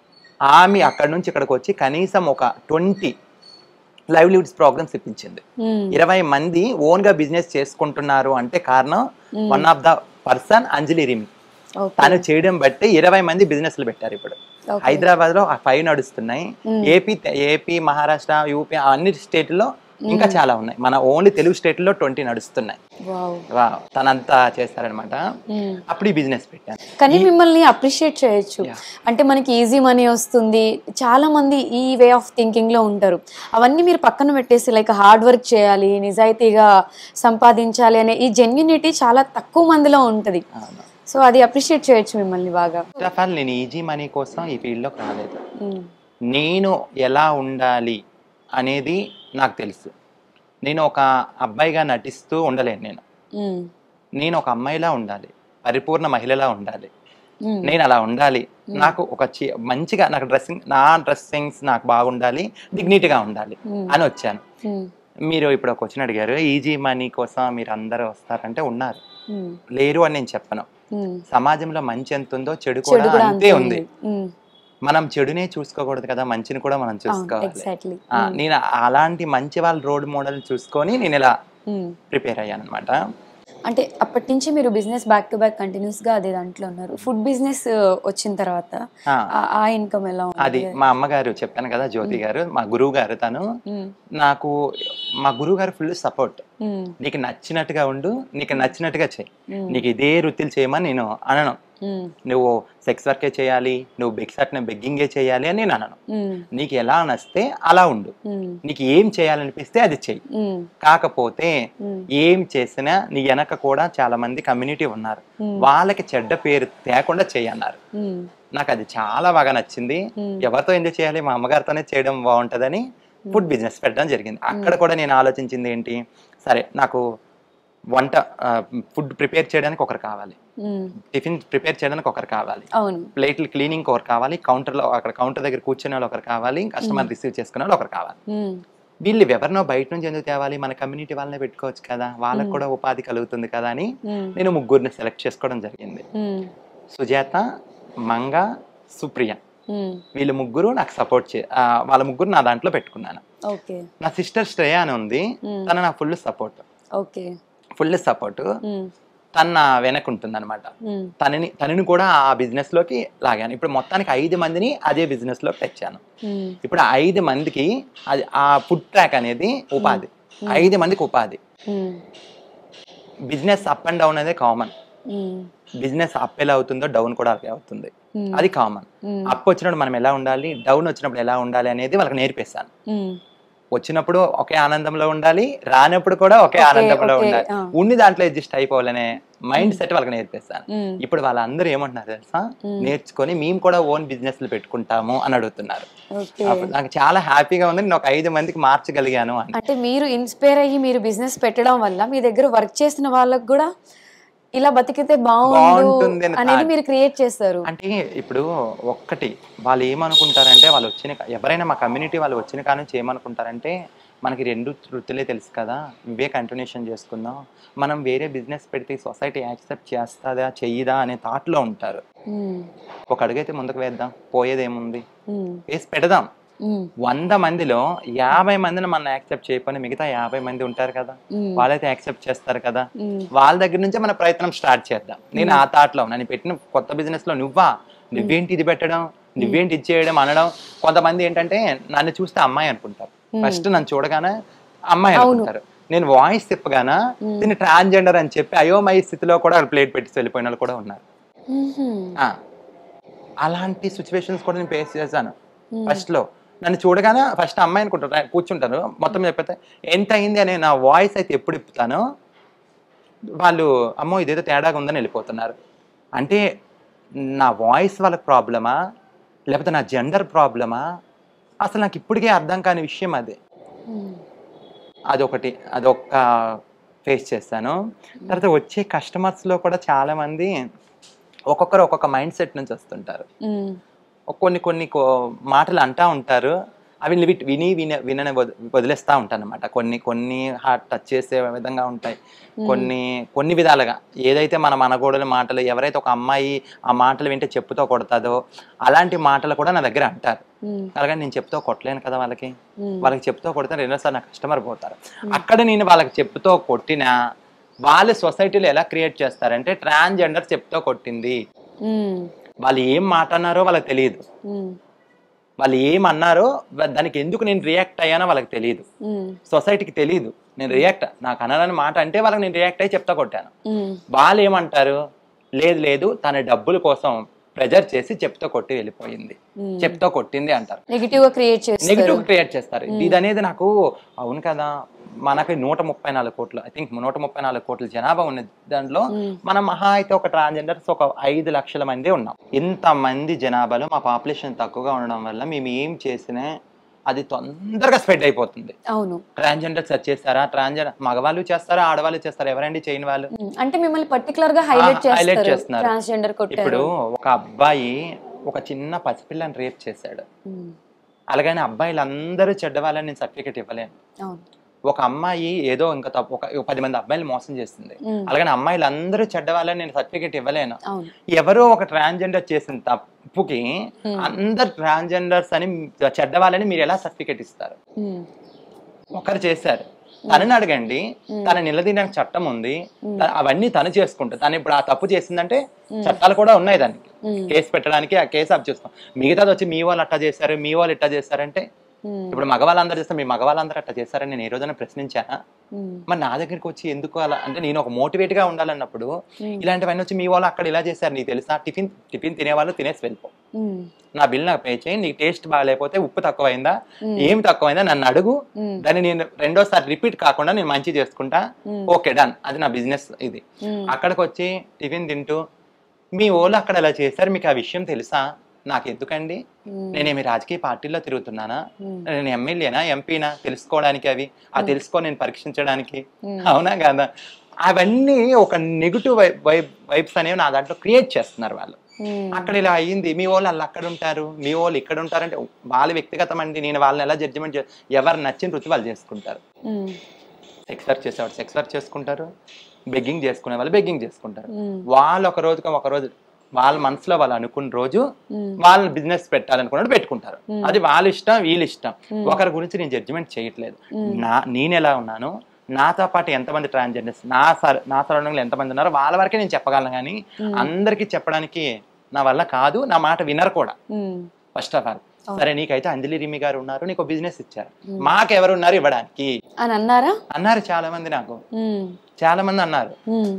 ఆమె అక్కడ నుంచి ఇక్కడికి వచ్చి కనీసం ఒక ట్వంటీ లైవ్లీహుడ్స్ ప్రోగ్రామ్స్ ఇప్పించింది. ఇరవై మంది ఓన్ గా బిజినెస్ చేసుకుంటున్నారు అంటే కారణం one of the person Anjali Rimi. తను చేయడం బట్టి ఇరవై మంది బిజినెస్లు పెట్టారు. ఇప్పుడు హైదరాబాద్ లో ఫైవ్ నడుస్తున్నాయి, ఏపీ ఏపీ మహారాష్ట్ర యూపీ అన్ని స్టేట్ లో ఇంకా చాలా ఉన్నాయి, మన ఓన్లీ తెలుగు స్టేట్ లో ట్వంటీ నడుస్తున్నాయి. తనంతా చేస్తారనమాట. అప్పుడు ఈ బిజినెస్ పెట్టాను. కానీ మిమ్మల్ని అప్రిషియేట్ చేయొచ్చు, అంటే మనకి ఈజీ మనీ వస్తుంది, చాలా మంది ఈ వే ఆఫ్ థింకింగ్ లో ఉంటారు. అవన్నీ మీరు పక్కన పెట్టేసి లైక్ హార్డ్ వర్క్ చేయాలి, నిజాయితీగా సంపాదించాలి అనే ఈ జెన్యూనిటీ చాలా తక్కువ మందిలో ఉంటది. సో అది అప్రిషియేట్ చేయొచ్చు మిమ్మల్ని బాగా. ఫస్ట్ ఆఫ్ ఆల్ నేను ఈజీ మనీ కోసం ఈ ఫీల్డ్ లోకి రాలేదు. నేను ఎలా ఉండాలి అనేది నాకు తెలుసు. నేను ఒక అబ్బాయిగా నటిస్తూ ఉండలేను, నేను నేను ఒక అమ్మాయిలా ఉండాలి, పరిపూర్ణ మహిళలా ఉండాలి. నేను అలా ఉండాలి, నాకు ఒక మంచిగా నాకు డ్రెస్సింగ్ నా డ్రెస్సింగ్స్ నాకు బాగుండాలి, డిగ్నిటీగా ఉండాలి అని వచ్చాను. మీరు ఇప్పుడు ఒక క్వశ్చన్ అడిగారు, ఈజీ మనీ కోసం మీరు అందరూ వస్తారంటే ఉన్నారు, లేరు అని నేను చెప్పను. సమాజంలో మంచి ఎంత ఉందో చెడు కూడా అంతే ఉంది. మనం చెడునే చూసుకోకూడదు కదా, మంచిని కూడా మనం చూసుకోవాలి. నేను అలాంటి మంచి వాళ్ళ రోల్ మోడల్ చూసుకొని నేను ఇలా ప్రిపేర్ అయ్యాను అనమాట. అంటే అప్పటి నుంచి మీరు business back to back continuous గా అదే దాంట్లో ఉన్నారు. ఫుడ్ బిజినెస్ వచ్చిన తర్వాత ఆ ఇన్కమ్ ఎలా ఉంది? అది మా అమ్మగారు చెప్పాను కదా, జ్యోతి గారు మా గురువు గారు, తను నాకు మా గురువు గారు ఫుల్ సపోర్ట్. నీకు నచ్చినట్టుగా ఉండు, నీకు నచ్చినట్టుగా చెయ్యి, నీకు ఇదే వృత్తులు చేయమని నేను అనను. నువ్వు సెక్స్ వర్కే చేయాలి, నువ్వు బెగ్సట్నే బెగ్గింగే చేయాలి అని నేను అనను. నీకు ఎలా నచ్చితే అలా ఉండు, నీకు ఏం చేయాలనిపిస్తే అది చెయ్యి. కాకపోతే ఏం చేసినా నీ వెనక కూడా చాలా మంది కమ్యూనిటీ ఉన్నారు, వాళ్ళకి చెడ్డ పేరు తేకుండా చెయ్యన్నారు. నాకు అది చాలా బాగా నచ్చింది. ఎవరితో ఎంజాయ్ చేయాలి, మా అమ్మగారితోనే చేయడం బాగుంటుందని ఫుడ్ బిజినెస్ పెట్టడం జరిగింది. అక్కడ కూడా నేను ఆలోచించింది ఏంటి, సరే నాకు వంట ఫుడ్ ప్రిపేర్ చేయడానికి ఒకరు కావాలి, టిఫిన్ ప్రిపేర్ చేయడానికి ఒకరు కావాలి, ప్లేట్లు క్లీనింగ్ ఒకరు కావాలి, కౌంటర్లో అక్కడ కౌంటర్ దగ్గర కూర్చునే వాళ్ళు ఒకరు కావాలి, కస్టమర్ రిసీవ్ చేసుకునే వాళ్ళు ఒకరు కావాలి. వీళ్ళు ఎవరినో బయట నుంచి ఎందుకు తేవాలి, మన కమ్యూనిటీ వాళ్ళనే పెట్టుకోవచ్చు కదా, వాళ్ళకు కూడా ఉపాధి కలుగుతుంది కదా అని నేను ముగ్గురిని సెలెక్ట్ చేసుకోవడం జరిగింది. సుజాత, మంగ, సుప్రియ, వీళ్ళు ముగ్గురు నాకు సపోర్ట్ చే వాళ్ళ ముగ్గురు నా దాంట్లో పెట్టుకున్నాను. నా సిస్టర్ శ్రేయ అని ఉంది, తన నా ఫుల్ సపోర్ట్, ఫుల్ సపోర్ట్ తను నా వెనకుంటుంది అనమాట. తనని తనని కూడా ఆ బిజినెస్ లోకి లాగాను. ఇప్పుడు మొత్తానికి ఐదు మందిని అదే బిజినెస్ లోకి తెచ్చాను. ఇప్పుడు ఐదు మందికి అది ఆ ఫుడ్ ట్రాక్ అనేది ఉపాధి, ఐదు మందికి ఉపాధి. బిజినెస్ అప్ అండ్ డౌన్ అనేది కామన్, బిజినెస్ అప్ ఎలా అవుతుందో డౌన్ కూడా అలాగే అవుతుంది, అది కామన్. అప్ వచ్చినప్పుడు మనం ఎలా ఉండాలి, డౌన్ వచ్చినప్పుడు ఎలా ఉండాలి అనేది వాళ్ళకి నేర్పిస్తాను. వచ్చినప్పుడు ఒకే ఆనందంలో ఉండాలి, రానప్పుడు కూడా ఒకే ఆనందంలో ఉండాలి, ఉన్ని దాంట్లో అడ్జస్ట్ అయిపోవాలనే మైండ్ సెట్ వాళ్ళకి నేర్పిస్తాను. ఇప్పుడు వాళ్ళందరూ ఏమంటున్నారు తెలుసా, నేర్చుకొని మేము కూడా ఓన్ బిజినెస్ పెట్టుకుంటాము అని అడుగుతున్నారు. నాకు చాలా హ్యాపీగా ఉంది, నేను ఒక ఐదు మందికి మార్చగలిగాను అని. అంటే మీరు ఇన్స్పైర్ అయ్యి మీరు బిజినెస్ పెట్టడం వల్ల మీ దగ్గర వర్క్ చేసిన వాళ్ళకి కూడా ఇలా బతికితే బాగుంటుంది అనేది మీరు క్రియేట్ చేస్తారు. అంటే ఇప్పుడు ఒక్కటి వాళ్ళు ఏమనుకుంటారంటే, వాళ్ళు వచ్చిన ఎవరైనా మా కమ్యూనిటీ వాళ్ళు వచ్చిన కాడ నుంచి ఏమనుకుంటారంటే, మనకి రెండు వృత్తులే తెలుసు కదా, ఇవే కంటిన్యూషన్ చేసుకుందాం, మనం వేరే బిజినెస్ పెడితే సొసైటీ యాక్సెప్ట్ చేస్తుందా చెయ్యదా అనే థాట్లో ఉంటారు. ఒక అడుగైతే ముందుకు వేద్దాం, పోయేదేముంది, వేసి పెడదాం. వంద మందిలో యాభై మందిని మనం యాక్సెప్ట్ చేయకపోయినా మిగతా యాభై మంది ఉంటారు కదా, వాళ్ళైతే యాక్సెప్ట్ చేస్తారు కదా, వాళ్ళ దగ్గర నుంచే మన ప్రయత్నం స్టార్ట్ చేద్దాం. నేను ఆ థాట్ లో నేను పెట్టిన కొత్త బిజినెస్ లో నువ్వా నువ్వేంటి ఇది పెట్టడం, నువ్వేంటి ఇది చేయడం అనడం. కొంతమంది ఏంటంటే నన్ను చూస్తే అమ్మాయి అనుకుంటారు, ఫస్ట్ నన్ను చూడగానే అమ్మాయి అనుకుంటారు. నేను వాయిస్ తిప్పగానా దీన్ని ట్రాన్స్జెండర్ అని చెప్పి అయోమయ స్థితిలో కూడా ప్లేట్ పెట్టి వెళ్ళిపోయిన వాళ్ళు కూడా ఉన్నారు. అలాంటి సిచ్యువేషన్స్ కూడా నేను ఫేస్ చేశాను. ఫస్ట్ లో నన్ను చూడగానే ఫస్ట్ అమ్మాయి అనుకుంటారు, కూర్చుంటారు, మొత్తం చెప్పితే ఎంత అయింది అని నా వాయిస్ అయితే ఎప్పుడు ఇప్పుతానో వాళ్ళు అమ్మో ఇదేదో తేడాగా ఉందని వెళ్ళిపోతున్నారు. అంటే నా వాయిస్ వాళ్ళకి ప్రాబ్లమా లేకపోతే నా జెండర్ ప్రాబ్లమా, అసలు నాకు ఇప్పటికే అర్థం కాని విషయం అది. అదొకటి అదొక ఫేస్ చేస్తాను. తర్వాత వచ్చే కస్టమర్స్లో కూడా చాలామంది ఒక్కొక్కరు ఒక్కొక్క మైండ్ సెట్ నుంచి వస్తుంటారు. కొన్ని కొన్ని మాటలు అంటా ఉంటారు, అవి విని విన వినని వదిలేస్తూ ఉంటాను అనమాట. కొన్ని కొన్ని హార్ట్ టచ్ చేసే విధంగా ఉంటాయి, కొన్ని కొన్ని విధాలుగా. ఏదైతే మనం అనకూడని మాటలు, ఎవరైతే ఒక అమ్మాయి ఆ మాటలు వింటే చెప్పుతో కొడతాదో అలాంటి మాటలు కూడా నా దగ్గర అంటారు. అలాగే నేను చెప్తూ కొట్టలేను కదా వాళ్ళకి, వాళ్ళకి చెప్తూ కొడితే రెండోసారి నా కస్టమర్ పోతారు. అక్కడ నేను వాళ్ళకి చెప్తూ కొట్టినా వాళ్ళు సొసైటీలో ఎలా క్రియేట్ చేస్తారంటే ట్రాన్స్జెండర్ చెప్తూ కొట్టింది, వాళ్ళు ఏం మాట అన్నారో వాళ్ళకి తెలియదు, వాళ్ళు ఏమన్నారో దానికి ఎందుకు నేను రియాక్ట్ అయ్యానో వాళ్ళకి తెలియదు, సొసైటీకి తెలియదు. నేను రియాక్ట్ నాకు అనాలని మాట అంటే వాళ్ళకి నేను రియాక్ట్ అయ్యి చెప్తా కొట్టాను. వాళ్ళు ఏమంటారు, లేదు లేదు తన డబ్బుల కోసం ప్రెజర్ చేసి చెప్తా కొట్టి వెళ్ళిపోయింది, చెప్తా కొట్టింది అంటారు, నెగిటివ్ గా క్రియేట్ చేస్తారు, నెగిటివ్ క్రియేట్ చేస్తారు. ఇది అనేది నాకు అవును కదా, మనకి నూట ముప్పై నాలుగు కోట్లు ఐ థింక్ నూట ముప్పై నాలుగు కోట్ల జనాభా ఉన్న దాంట్లో మనం మహా అయితే ఒక ట్రాన్స్జెండర్స్ ఒక ఐదు లక్షల మంది ఉన్నాం. ఇంత మంది జనాభాలో మా పాపులేషన్ తక్కువగా ఉండడం వల్ల మేము ఏం చేసినా అది తొందరగా స్ప్రెడ్ అయిపోతుంది. అవును. ట్రాన్స్జెండర్ సెర్చ్ చేస్తారా, ట్రాన్స్జెండర్ మగవాళ్ళు చేస్తారా, ఆడవాళ్ళు చేస్తారా, ఎవరండి చేయని వాళ్ళు? అంటే మిమ్మల్ని పర్టికులర్ గా హైలైట్ హైలైట్ చేస్తారు చేస్తున్నారు. ట్రాన్స్జెండర్ కొట్టారు. ఇప్పుడు ఒక అబ్బాయి ఒక చిన్న పసిపిల్లని రేప్ చేశాడు, అలాగని అబ్బాయిలు అందరూ చెడ్డవాళ్ళని నేను సర్టిఫికేట్ ఇవ్వలేను. ఒక అమ్మాయి ఏదో ఇంకా తప్పు ఒక పది మంది అబ్బాయిలు మోసం చేస్తుంది, అలాగని అమ్మాయిలు అందరూ చెడ్డవాళ్ళని నేను సర్టిఫికేట్ ఇవ్వలేను. ఎవరో ఒక ట్రాన్స్జెండర్ చేసిన తప్పుకి అందరు ట్రాన్స్జెండర్స్ అని చెడ్డవాళ్ళని మీరు ఎలా సర్టిఫికేట్ ఇస్తారు? ఒకరు చేశారు, తనని అడగండి, తన నిలదీయడానికి చట్టం ఉంది, అవన్నీ తను చేసుకుంటుంది. తను ఇప్పుడు ఆ తప్పు చేసిందంటే చట్టాలు కూడా ఉన్నాయి దానికి, కేసు పెట్టడానికి ఆ కేసు అప్ చేసుకో. మిగతాది వచ్చి మీ వాళ్ళు అట్టా చేశారు, మీ వాళ్ళు ఇట్టా చేశారంటే, ఇప్పుడు మగవాళ్ళందరూ చేస్తారు, మీ మగవాళ్ళందరూ అట్టా చేస్తారని నేను ఏ రోజైనా ప్రశ్నించానా? మరి నా దగ్గరికి వచ్చి ఎందుకు అలా అంటే, నేను ఒక మోటివేట్ గా ఉండాలన్నప్పుడు ఇలాంటివన్నీ వచ్చి మీ వాళ్ళు అక్కడ ఇలా చేశారు, నీకు తెలుసా? టిఫిన్ టిఫిన్ తినేవాళ్ళు తినేసి వెళ్ళిపో, నా బిల్ నాకు పే చేయి, నీకు టేస్ట్ బాగాలేకపోతే ఉప్పు తక్కువైందా, ఏం తక్కువైందా నన్ను అడుగు, దాన్ని నేను రెండోసారి రిపీట్ కాకుండా నేను మంచి చేసుకుంటా, ఓకే డన్, అది నా బిజినెస్. ఇది అక్కడికి వచ్చి టిఫిన్ తింటూ మీ వాళ్ళు అక్కడ ఇలా చేశారు, మీకు ఆ విషయం తెలుసా? నాకు ఎందుకండి, నేనేమి రాజకీయ పార్టీలో తిరుగుతున్నానా, నేను ఎమ్మెల్యేనా ఎంపీనా తెలుసుకోవడానికి, అవి ఆ తెలుసుకో నేను పరీక్షించడానికి, అవునా కదా? అవన్నీ ఒక నెగిటివ్ వైబ్ వైబ్స్ అనేవి నా దాంట్లో క్రియేట్ చేస్తున్నారు వాళ్ళు. అక్కడ ఇలా అయ్యింది, మీ వాళ్ళు అలా అక్కడ ఉంటారు, మీ వాళ్ళు ఇక్కడ ఉంటారంటే వాళ్ళ వ్యక్తిగతం అండి, నేను వాళ్ళని ఎలా జడ్జిమెంట్, ఎవరు నచ్చిన రుచి వాళ్ళు చేసుకుంటారు. సెక్స్ వర్క్ చేసేవాళ్ళు సెక్స్ వర్క్ చేసుకుంటారు, బెగ్గింగ్ చేసుకునే వాళ్ళు బెగ్గింగ్ చేసుకుంటారు. వాళ్ళు ఒక రోజుకి ఒక రోజు వాళ్ళ మనసులో వాళ్ళు అనుకున్న రోజు వాళ్ళ బిజినెస్ పెట్టాలనుకున్నట్టు పెట్టుకుంటారు, అది వాళ్ళ ఇష్టం వీళ్ళ ఇష్టం. ఒకరి గురించి నేను జడ్జిమెంట్ చేయట్లేదు. నా నేను ఎలా ఉన్నాను, నాతో పాటు ఎంతమంది ట్రాన్స్జెండర్స్ నా సర్ నా సరౌండింగ్లో ఎంతమంది ఉన్నారో వాళ్ళ వరకే నేను చెప్పగలను, కానీ అందరికీ చెప్పడానికి నా వల్ల కాదు, నా మాట వినరు కూడా. ఫస్ట్ ఆఫ్ ఆల్ సరే నీకైతే అంజలి రిమి గారు ఉన్నారు, నీకు బిజినెస్ ఇచ్చారు, మాకెవరు ఉన్నారు ఇవ్వడానికి అని అన్నారా? అన్నారు చాలా మంది, నాకు చాలా మంది అన్నారు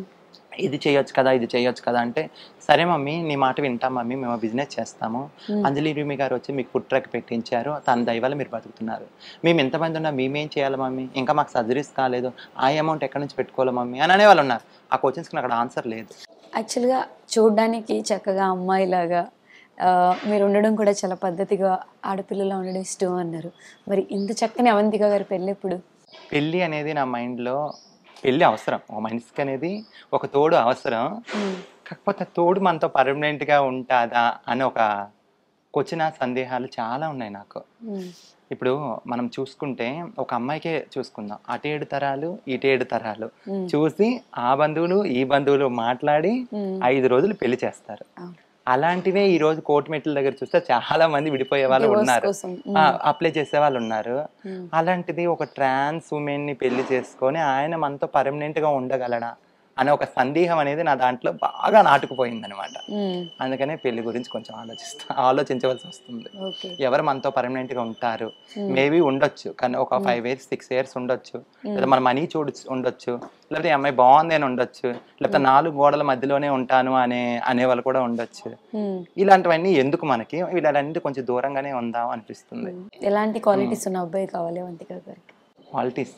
ఇది చేయొచ్చు కదా ఇది చేయొచ్చు కదా అంటే, సరే మమ్మీ నీ మాట వింటాం మమ్మీ, మేము బిజినెస్ చేస్తాము, అంజలి రిమి గారు వచ్చి మీకు ఫుడ్ ట్రక్ పెట్టించారు, తన దయవల్ల మీరు బతుకుతున్నారు, మేము ఎంతమంది ఉన్నా మేమేం చేయాలి మమ్మీ, ఇంకా మాకు సర్జరీస్ కాలేదు, ఆ అమౌంట్ ఎక్కడి నుంచి పెట్టుకోవాలి మమ్మీ అని అనేవాళ్ళు ఉన్నారు. ఆ క్వశ్చన్స్కి అక్కడ ఆన్సర్ లేదు. యాక్చువల్గా చూడడానికి చక్కగా అమ్మాయిలాగా మీరు ఉండడం కూడా చాలా పద్ధతిగా ఆడపిల్లలా ఉండడం ఇష్టం అన్నారు. మరి ఇంత చక్కని అవంతిక గారి పెళ్ళి ఎప్పుడు? పెళ్ళి అనేది నా మైండ్లో, పెళ్ళి అవసరం, ఒక మనిషికి అనేది ఒక తోడు అవసరం, కాకపోతే తోడు మనతో పర్మనెంట్గా ఉంటుందా అని ఒక క్వశ్చన్ సందేహాలు చాలా ఉన్నాయి నాకు. ఇప్పుడు మనం చూసుకుంటే ఒక అమ్మాయికే చూసుకుందాం, అటేడు తరాలు ఇటేడు తరాలు చూసి ఆ బంధువులు ఈ బంధువులు మాట్లాడి ఐదు రోజులు పెళ్లి చేస్తారు. అలాంటివే ఈ రోజు కోర్టు మెట్ల దగ్గర చూస్తే చాలా మంది విడిపోయే వాళ్ళు ఉన్నారు, అప్లై చేసే వాళ్ళు ఉన్నారు. అలాంటిది ఒక ట్రాన్స్ ఉమెన్ ని పెళ్లి చేసుకొని ఆయన మనతో పర్మనెంట్ గా ఉండగలడా అనే ఒక సందేహం అనేది నా దాంట్లో బాగా నాటుకుపోయింది అనమాట. అందుకనే పెళ్లి గురించి కొంచెం ఆలోచిస్తా ఆలోచించవలసి వస్తుంది. ఎవరు మనతో పర్మనెంట్ గా ఉంటారు, మేబీ ఉండొచ్చు, కానీ ఒక ఫైవ్ ఇయర్స్ సిక్స్ ఇయర్స్ ఉండొచ్చు, లేదా మన మనీ చూడ ఉండొచ్చు, లేకపోతే అమ్మాయి బాగుంది అని ఉండొచ్చు, లేకపోతే నాలుగు గోడల మధ్యలోనే ఉంటాను అనే అనేవాళ్ళు కూడా ఉండొచ్చు. ఇలాంటివన్నీ ఎందుకు మనకి, వీళ్ళంటే కొంచెం దూరంగానే ఉందాం అనిపిస్తుంది. ఎలాంటి క్వాలిటీస్ ఉన్న అబ్బాయి కావాలి అవంతిక గారికి? క్వాలిటీస్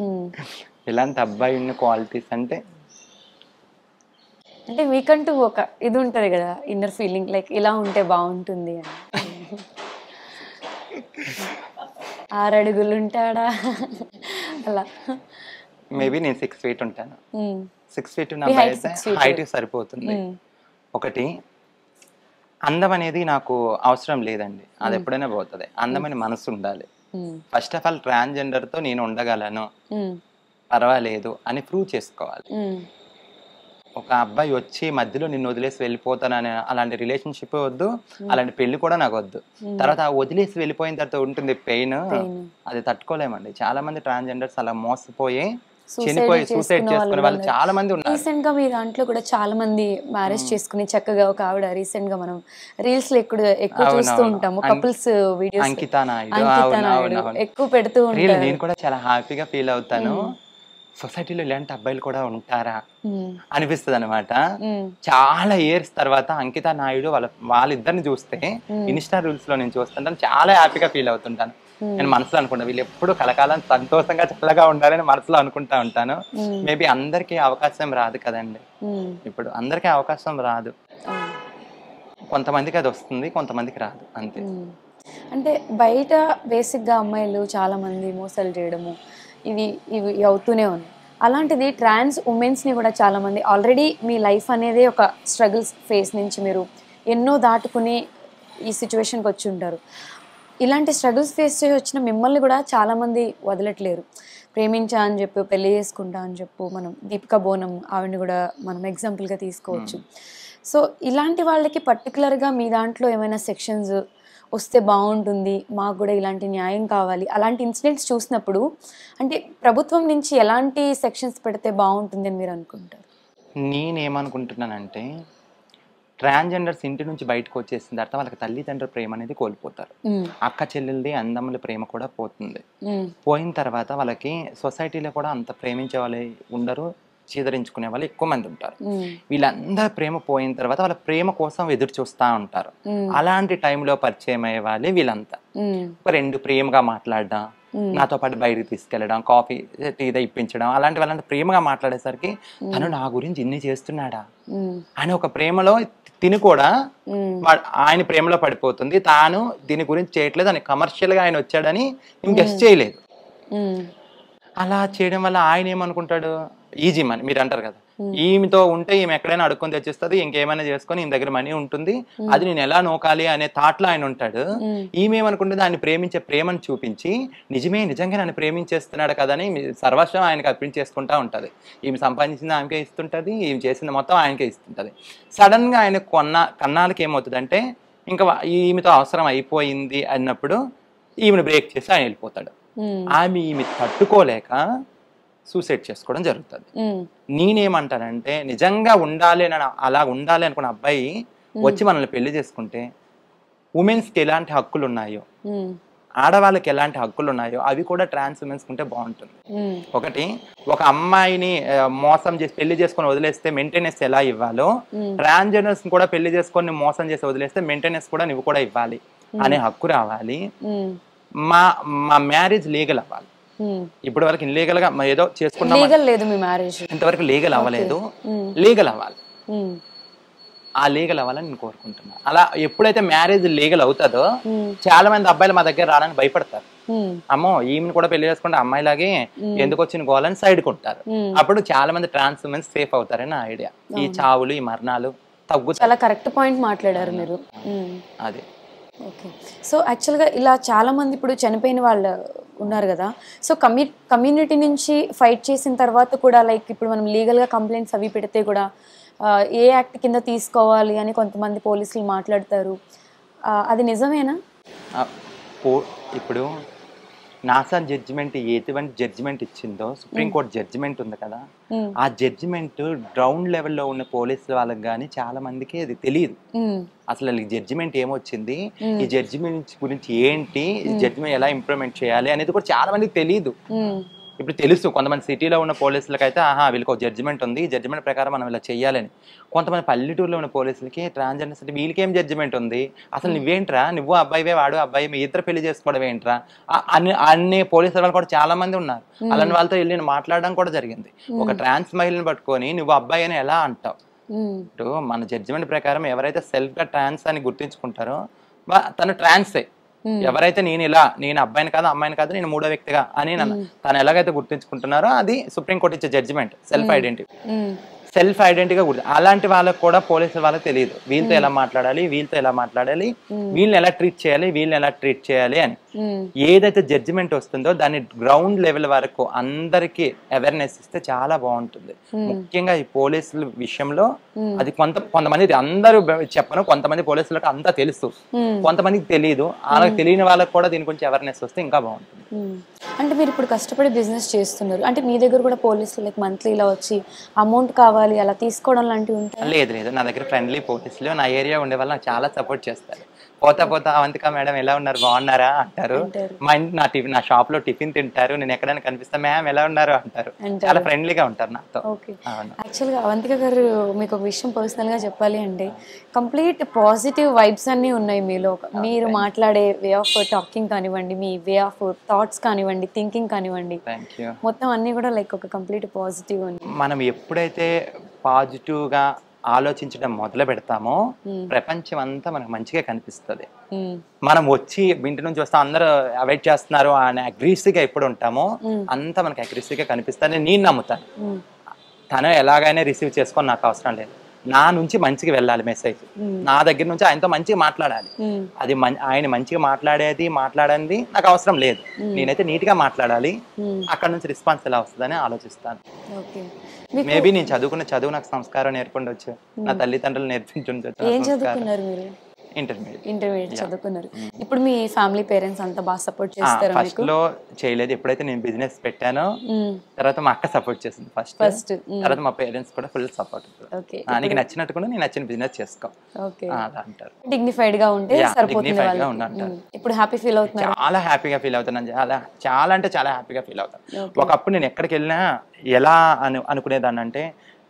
ఎలాంటి అబ్బాయి ఉన్న క్వాలిటీస్ అంటే, అంటే మీకంటూ ఒక ఇది ఉంటుంది కదా, ఇన్నర్ ఫీలింగ్, లైక్ ఇలా ఉంటే బాగుంటుంది అని. ఆరు అడుగులు ఉంటాడా అలా? మేబీ నేను సిక్స్ ఫీట్ ఉంటాను, సిక్స్ ఫీట్ ఉన్న హైట్ సరిపోతుంది. ఒకటి అందం అనేది నాకు అవసరం లేదండి, అది ఎప్పుడైనా పోతుంది. అందమని మనసు ఉండాలి. ఫస్ట్ ఆఫ్ ఆల్ ట్రాన్స్జెండర్ తో నేను ఉండగలను, పర్వాలేదు అని ప్రూవ్ చేసుకోవాలి. ఒక అబ్బాయి వచ్చి మధ్యలో నిన్ను వదిలేసి వెళ్ళిపోతానని అలాంటి రిలేషన్షిప్ వద్దు, అలాంటి పెళ్లి కూడా నాకు వద్దు. తర్వాత వదిలేసి వెళ్ళిపోయిన తర్వాత ఉంటుంది పెయిన్, అది తట్టుకోలేమండి. చాలా మంది ట్రాన్స్జెండర్స్ అలా మోసపోయి చనిపోయి సూసైడ్ చేసుకునే వాళ్ళు చాలా మంది ఉన్నారు. రీసెంట్ గా మీ దాంట్లో కూడా చాలా మంది మ్యారేజ్ చేసుకుని చక్కగా, ఒక ఆవిడ రీసెంట్ గా మనం రీల్స్ లో ఎక్కువ ఎక్కువ చూస్తూ ఉంటాము, కపుల్స్ వీడియోస్, అంకితా నాయుడు ఎక్కువ పెడుతూ ఉంటారు. నేను కూడా చాలా హ్యాపీగా ఫీల్ అవుతాను, సొసైటీలో ఇలాంటి అబ్బాయిలు కూడా ఉంటారా అనిపిస్తుంది అనమాట. చాలా ఇయర్స్ తర్వాత అంకితా నాయుడు వాళ్ళ వాళ్ళిద్దరిని చూస్తే ఇన్స్టా రూల్స్ లో నేను చూస్తుంటాను, చాలా హ్యాపీగా ఫీల్ అవుతుంటాను. నేను మనసులో అనుకుంటా వీళ్ళు ఎప్పుడు కలకాలం సంతోషంగా చల్లగా ఉండాలని మనసులో అనుకుంటా ఉంటాను. మేబీ అందరికీ అవకాశం రాదు కదండి, ఇప్పుడు అందరికీ అవకాశం రాదు, కొంతమందికి అది వస్తుంది కొంతమందికి రాదు, అంతే. అంటే బయట బేసిక్గా అమ్మాయిలు చాలామంది మోసాలు చేయడము ఇవి ఇవి అవుతూనే ఉన్నాయి. అలాంటిది ట్రాన్స్ ఉమెన్స్ని కూడా చాలామంది ఆల్రెడీ మీ లైఫ్ అనేది ఒక స్ట్రగుల్స్ ఫేస్ నుంచి మీరు ఎన్నో దాటుకుని ఈ సిచ్యువేషన్కి వచ్చి ఉంటారు. ఇలాంటి స్ట్రగుల్స్ ఫేస్ చేసి వచ్చిన మిమ్మల్ని కూడా చాలామంది వదలట్లేరు. ప్రేమించా అని చెప్పి పెళ్లి చేసుకుంటా అని చెప్పు, మనం దీపికా బోనం ఆవిడని కూడా మనం ఎగ్జాంపుల్గా తీసుకోవచ్చు. సో ఇలాంటి వాళ్ళకి పర్టికులర్గా మీ దాంట్లో ఏమైనా సెక్షన్స్ వస్తే బాగుంటుంది, మాకు కూడా ఇలాంటి న్యాయం కావాలి, అలాంటి ఇన్సిడెంట్స్ చూసినప్పుడు అంటే ప్రభుత్వం నుంచి ఎలాంటి సెక్షన్స్ పెడితే బాగుంటుంది అని మీరు అనుకుంటారు? నేనేమనుకుంటున్నానంటే ట్రాన్స్జెండర్స్ ఇంటి నుంచి బయటకు వచ్చేసిన తర్వాత వాళ్ళకి తల్లిదండ్రుల ప్రేమ అనేది కోల్పోతారు. అక్క చెల్లెలది అందముల ప్రేమ కూడా పోతుంది. పోయిన తర్వాత వాళ్ళకి సొసైటీలో కూడా అంత ప్రేమించే వాళ్ళు ఉండరు, చీదరించుకునే వాళ్ళు ఎక్కువ మంది ఉంటారు. వీళ్ళందరూ ప్రేమ పోయిన తర్వాత వాళ్ళ ప్రేమ కోసం ఎదురు చూస్తూ ఉంటారు. అలాంటి టైంలో పరిచయం అయ్యే వాళ్ళే వీళ్ళంతా. ఒక రెండు ప్రేమగా మాట్లాడడం, నాతో పాటు బయటకు తీసుకెళ్ళడం, కాఫీ టీ ఇప్పించడం, అలాంటి వాళ్ళంటే ప్రేమగా మాట్లాడేసరికి తను నా గురించి ఇన్ని చేస్తున్నాడా అని ఒక ప్రేమలో తిని కూడా ఆయన ప్రేమలో పడిపోతుంది. తాను దీని గురించి చేయట్లేదు అని కమర్షియల్ గా ఆయన వచ్చాడని నేను గెస్ట్ చేయలేదు. అలా చేయడం వల్ల ఆయన ఏమనుకుంటాడు, ఈజీ మనీ మీరు అంటారు కదా, ఈమెతో ఉంటే ఈమె ఎక్కడైనా అడుక్కొని తెచ్చిస్తుంది, ఇంకేమైనా చేసుకొని ఈమె దగ్గర మనీ ఉంటుంది, అది నేను ఎలా నోకాలి అనే థాట్లో ఆయన ఉంటాడు. ఈమె ఏమనుకుంటుంది, ఆయన ప్రేమించే ప్రేమను చూపించి నిజమే నిజంగా నన్ను ప్రేమించేస్తున్నాడు కదని సర్వస్వం ఆయనకు అర్పించేసుకుంటా ఉంటుంది. ఈమె సంపాదించింది ఆయనకే ఇస్తుంటుంది, ఈమె చేసింది మొత్తం ఆయనకే ఇస్తుంటుంది. సడన్ గా ఆయన కొన్న కన్నాళ్ళకి ఏమవుతుందంటే ఇంకా ఈమెతో అవసరం అయిపోయింది అన్నప్పుడు ఈమెను బ్రేక్ చేసి ఆయన వెళ్ళిపోతాడు. ఆమె ఈమె తట్టుకోలేక సూసైడ్ చేసుకోవడం జరుగుతుంది. నేనేమంటానంటే నిజంగా ఉండాలి అని అలా ఉండాలి అనుకున్న అబ్బాయి వచ్చి మనల్ని పెళ్లి చేసుకుంటే ఉమెన్స్కి ఎలాంటి హక్కులు ఉన్నాయో, ఆడవాళ్ళకి ఎలాంటి హక్కులు ఉన్నాయో అవి కూడా ట్రాన్స్ ఉమెన్స్ ఉంటే బాగుంటుంది. ఒకటి, ఒక అమ్మాయిని మోసం చేసి పెళ్లి చేసుకొని వదిలేస్తే మెయింటెనెన్స్ ఎలా ఇవ్వాలో, ట్రాన్స్జెండర్స్ కూడా పెళ్లి చేసుకొని మోసం చేసి వదిలేస్తే మెయింటెనెన్స్ కూడా నువ్వు కూడా ఇవ్వాలి అనే హక్కు రావాలి. మా మా మ్యారేజ్ లీగల్ అవ్వాలి. ఇప్పటి వరకు ఇన్లీగల్ గా ఏదో చేసుకున్నాం, ఇంతవరకు లీగల్ అవ్వలేదు, లీగల్ అవ్వాలి. ఆ లీగల్ అవ్వాలని నేను కోరుకుంటున్నా. అలా ఎప్పుడైతే మ్యారేజ్ లీగల్ అవుతుందో చాలా మంది అబ్బాయిలు మా దగ్గర రావడానికి భయపడతారు. అమ్మో ఈమెను కూడా పెళ్లి చేసుకుంటే అమ్మాయిలాగే ఎందుకు వచ్చిన గోలని సైడ్ కొట్టారు. అప్పుడు చాలా మంది ట్రాన్స్ ఉమెన్స్ సేఫ్ అవుతారని నా ఐడియా. ఈ చావులు ఈ మరణాలు తగ్గుతాయి. చాలా కరెక్ట్ పాయింట్ మాట్లాడారు మీరు. అదే ఓకే. సో యాక్చువల్గా ఇలా చాలామంది ఇప్పుడు చనిపోయిన వాళ్ళు ఉన్నారు కదా, సో కమ్యూ కమ్యూనిటీ నుంచి ఫైట్ చేసిన తర్వాత కూడా లైక్ ఇప్పుడు మనం లీగల్గా కంప్లైంట్స్ అవి పెడితే కూడా ఏ యాక్ట్ కింద తీసుకోవాలి అని కొంతమంది పోలీసులు మాట్లాడతారు, అది నిజమేనా? ఇప్పుడు నాసా జడ్జిమెంట్ ఎటువంటి జడ్జిమెంట్ ఇచ్చిందో, సుప్రీంకోర్టు జడ్జిమెంట్ ఉంది కదా, ఆ జడ్జిమెంట్ గ్రౌండ్ లెవెల్లో ఉన్న పోలీసుల వాళ్ళకి కానీ చాలా మందికి అది తెలియదు. అసలు ఈ జడ్జిమెంట్ ఏమొచ్చింది, ఈ జడ్జిమెంట్ గురించి ఏంటి, ఈ జడ్జిమెంట్ ఎలా ఇంప్లిమెంట్ చేయాలి అనేది కూడా చాలా మందికి తెలియదు. ఇప్పుడు తెలుసు కొంతమంది సిటీలో ఉన్న పోలీసులకి అయితే ఆహా వీళ్ళకి ఒక జడ్జిమెంట్ ఉంది, ఈ జడ్జిమెంట్ ప్రకారం మనం ఇలా చెయ్యాలని. కొంతమంది పల్లెటూరులో ఉన్న పోలీసులకి ట్రాన్స్జెండర్స్ అంటే వీళ్ళకేం జడ్జిమెంట్ ఉంది, అసలు నువ్వేంట్రా, నువ్వు అబ్బాయివే వాడు అబ్బాయి, మీ ఇద్దరు పెళ్లి చేసుకోవడం ఏంట్రా అని అన్ని పోలీసుల వాళ్ళు కూడా చాలా మంది ఉన్నారు. అలాంటి వాళ్ళతో వెళ్ళి మాట్లాడడం కూడా జరిగింది. ఒక ట్రాన్స్ మహిళని పట్టుకొని నువ్వు అబ్బాయి అని ఎలా అంటావు? ఇప్పుడు మన జడ్జిమెంట్ ప్రకారం ఎవరైతే సెల్ఫ్ గా ట్రాన్స్ అని గుర్తించుకుంటారో తను ట్రాన్సే. ఎవరైతే నేను ఇలా నేను అబ్బాయిని కాదు అమ్మాయిని కాదు నేను మూడో వ్యక్తిగా అని తను ఎలాగైతే గుర్తించుకుంటున్నారో అది సుప్రీంకోర్టు ఇచ్చే జడ్జిమెంట్. సెల్ఫ్ ఐడెంటిటీ సెల్ఫ్ ఐడెంటిటీగా గుర్తు. అలాంటి వాళ్ళకి కూడా పోలీసుల వాళ్ళకి తెలియదు వీళ్ళతో ఎలా మాట్లాడాలి, వీళ్ళతో ఎలా మాట్లాడాలి, వీళ్ళని ఎలా ట్రీట్ చేయాలి, వీళ్ళని ఎలా ట్రీట్ చేయాలి అని. ఏదైతే జడ్జిమెంట్ వస్తుందో దాన్ని గ్రౌండ్ లెవెల్ వరకు అందరికి అవేర్నెస్ ఇస్తే చాలా బాగుంటుంది. ముఖ్యంగా ఈ పోలీసుల విషయంలో అది కొంత కొంతమంది అందరూ చెప్పను, కొంతమంది పోలీసులకు అంతా తెలుసు, కొంతమందికి తెలియదు. అలాగే తెలియని వాళ్ళకి కూడా దీని గురించి అవేర్నెస్ వస్తే ఇంకా బాగుంటుంది. అంటే మీరు ఇప్పుడు కష్టపడి బిజినెస్ చేస్తున్నారు అంటే మీ దగ్గర కూడా పోలీసులు లైక్ మంత్లీ ఇలా వచ్చి అమౌంట్ కావాలి అలా తీసుకోవడం లాంటివి ఉంటాయి? లేదు లేదు, నా దగ్గర ఫ్రెండ్లీ పోలీసులు నా ఏరియా ఉండే వాళ్ళు నాకు చాలా సపోర్ట్ చేస్తారు. పోతా పోతా అవంతిక మేడం ఎలా ఉన్నారు బాగున్నారా అంటారు. మా ఇంటి నా టిఫిన్ నా షాప్ లో టిఫిన్ తింటారు, నేను ఎక్కడైనా కనిపిస్తా మ్యామ్ ఎలా ఉన్నారు అంటారు. చాలా ఫ్రెండ్లీగా ఉంటారు నాతో. యాక్చువల్గా అవంతిక గారు మీకు ఒక విషయం పర్సనల్ గా చెప్పాలి అంటే కంప్లీట్ పాజిటివ్ వైబ్స్ అన్ని ఉన్నాయి మీలో. మీరు మాట్లాడే వే ఆఫ్ టాకింగ్ కానివ్వండి, మీ వే ఆఫ్ థాట్స్ కానివ్వండి, థింకింగ్ కానివ్వండి, థ్యాంక్ యూ, మొత్తం అన్ని కూడా లైక్ ఒక కంప్లీట్ పాజిటివ్ ఉంది. మనం ఎప్పుడైతే పాజిటివ్ గా ఆలోచించడం మొదలు పెడతామో ప్రపంచం అంతా మనకు మంచిగా కనిపిస్తుంది. ఉమ్, మనం వచ్చి ఇంటి నుంచి వస్తే అందరూ అవాయిడ్ చేస్తున్నారు అని అగ్రెసివ్గా ఎప్పుడు ఉంటామో అంతా మనకి అగ్రెసివ్గా కనిపిస్తుంది. నేను నమ్ముతాను. ఉమ్, తను ఎలాగైనా రిసీవ్ చేసుకొని నాకు అవసరం లేదు. నా నుంచి మంచిగా వెళ్ళాలి మెసేజ్. నా దగ్గర నుంచి ఆయనతో మంచిగా మాట్లాడాలి. ఉమ్, అది ఆయన మంచిగా మాట్లాడేది మాట్లాడండి నాకు అవసరం లేదు. నేనైతే నీట్గా మాట్లాడాలి. ఉమ్, అక్కడ నుంచి రెస్పాన్స్ ఎలా వస్తుందని ఆలోచిస్తాను. ఓకే. మేబీ నేను చదువుకున్న చదువు నాకు సంస్కారం నేర్పుండొచ్చు, నా తల్లిదండ్రులు నేర్పించుండొచ్చు. ఏం చదువుకున్నారు మీరు? ఇంటర్మీడియట్ ఇంటర్మీడియట్ చదువుకున్నారు. ఇప్పుడు మీ ఫ్యామిలీ పేరెంట్స్ అంతా బాగా సపోర్ట్ చేస్తారా? ఫస్ట్ లో చేయలేదు. ఎప్పుడైతే నేను బిజినెస్ పెట్టానో తర్వాత మా అక్క సపోర్ట్ చేసింది ఫస్ట్ ఫస్ట్ తర్వాత మా పేరెంట్స్ కూడా ఫుల్ సపోర్ట్. ఓకే. నీకు నచ్చినట్టు కూడా నేను నచ్చిన బిజినెస్ చేసుకో అలా అంటారు. డిగ్నిఫైడ్ గా ఉంటే సరిపోతుంది. ఇప్పుడు హ్యాపీ ఫీల్ అవుతున్నారు? చాలా హ్యాపీగా ఫీల్ అవుతున్నాను. చాలా చాలా అంటే చాలా హ్యాపీగా ఫీల్ అవుతాను. ఒకప్పుడు నేను ఎక్కడికి వెళ్ళినా ఎలా అను అనుకునేదాన్ని అంటే,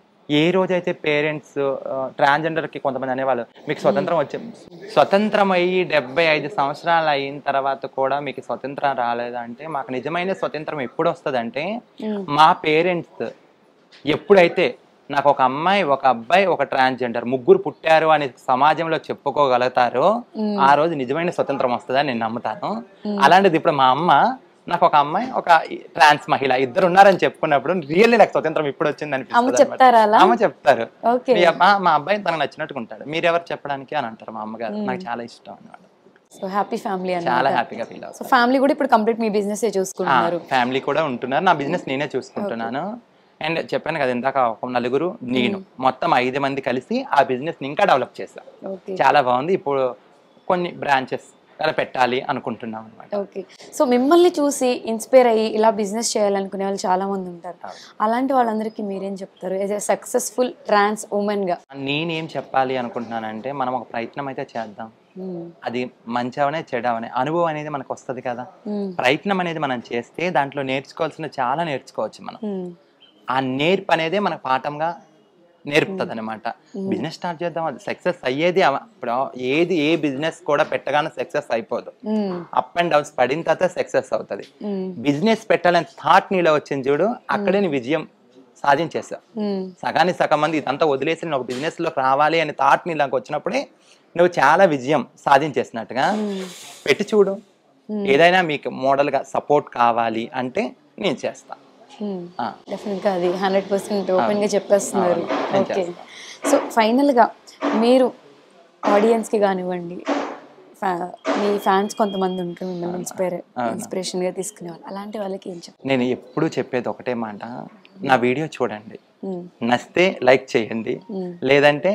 ఏ రోజైతే పేరెంట్స్ ట్రాన్స్జెండర్కి కొంతమంది అనేవాళ్ళు మీకు స్వతంత్రం వచ్చే స్వతంత్రం అయ్యి డెబ్బై ఐదు సంవత్సరాలు అయిన తర్వాత కూడా మీకు స్వతంత్రం రాలేదంటే, మాకు నిజమైన స్వతంత్రం ఎప్పుడు వస్తుందంటే మా పేరెంట్స్ ఎప్పుడైతే నాకు ఒక అమ్మాయి ఒక అబ్బాయి ఒక ట్రాన్స్జెండర్ ముగ్గురు పుట్టారు అని సమాజంలో చెప్పుకోగలుగుతారో ఆ రోజు నిజమైన స్వతంత్రం వస్తుందని నేను నమ్ముతాను. అలాంటిది ఇప్పుడు మా అమ్మ నాకు ఒక అమ్మాయి ఒక ట్రాన్స్ మహిళ ఇద్దరు ఉన్నారని చెప్పుకున్నప్పుడు రియల్లీ నాకు స్వతంత్రం ఇప్పుడు వచ్చింది అనిపిస్తుంది. అమ్మ చెప్తారు మా అబ్బాయి తనకు నచ్చినట్టుగా ఉంటాడు, మీరెవరు చెప్పడానికి అని అంటారు మా అమ్మగారు. నాకు చాలా ఇష్టం అన్నమాట. సో హ్యాపీ ఫ్యామిలీ, చాలా హ్యాపీగా ఫీల్ అవుతాను. సో ఫ్యామిలీ కూడా ఇప్పుడు కంప్లీట్ మీ బిజినెస్ చూసుకుంటున్నారు? ఫ్యామిలీ కూడా ఉంటున్నారు, నా బిజినెస్ నేనే చూసుకుంటున్నాను. అండ్ చెప్పాను కదా ఇందాక ఒక నలుగురు నేను మొత్తం ఐదు మంది కలిసి ఆ బిజినెస్ ని ఇంకా డెవలప్ చేశాం. చాలా బాగుంది. ఇప్పుడు కొన్ని బ్రాంచెస్ అలా పెట్టాలి అనుకుంటున్నాం అనమాట. ఓకే. సో మిమ్మల్ని చూసి ఇన్స్పైర్ అయ్యి ఇలా బిజినెస్ చేయాలనుకునే వాళ్ళు చాలా మంది ఉంటారు. అలాంటి వాళ్ళందరికీ మీరేం చెప్తారు as a successful trans woman గా? నేనేం చెప్పాలి అనుకుంటున్నానంటే, మనం ఒక ప్రయత్నం అయితే చేద్దాం. అది మంచి అవనే చెడవనే అనుభవం అనేది మనకు వస్తుంది కదా. ప్రయత్నం అనేది మనం చేస్తే దాంట్లో నేర్చుకోవాల్సిన చాలా నేర్చుకోవచ్చు. మనం ఆ నేర్పు అనేదే మన పాఠంగా నేర్పుతుంది అనమాట. బిజినెస్ స్టార్ట్ చేద్దాం, అది సక్సెస్ అయ్యేది ఇప్పుడు ఏది ఏ బిజినెస్ కూడా పెట్టగానే సక్సెస్ అయిపోదు. అప్ అండ్ డౌన్స్ పడిన తర్వాత సక్సెస్ అవుతుంది. బిజినెస్ పెట్టాలని థాట్ నీలో వచ్చింది చూడు, అక్కడే నీ విజయం సాధించేసావు. సగానికి సగం మంది ఇదంతా వదిలేసి నేను ఒక బిజినెస్ లో రావాలి అనే థాట్ నీలోకి వచ్చినప్పుడే నువ్వు చాలా విజయం సాధించేసినట్టుగా. పెట్టి చూడు, ఏదైనా మీకు మోడల్ గా సపోర్ట్ కావాలి అంటే నేను చేస్తా. డెఫినెట్గా అది హండ్రెడ్ పర్సెంట్ ఓపెన్గా చెప్పేస్తున్నారు. ఓకే. సో ఫైనల్గా మీరు ఆడియన్స్కి కానివ్వండి, మీ ఫ్యాన్స్ కొంతమంది ఉంటారు మిమ్మల్ని ఇన్స్పైర్ ఇన్స్పిరేషన్గా తీసుకునే వాళ్ళు, అలాంటి వాళ్ళకి ఏం చెప్తారు? నేను ఎప్పుడు చెప్పేది ఒకటే మాట, నా వీడియో చూడండి, నచ్చితే లైక్ చేయండి, లేదంటే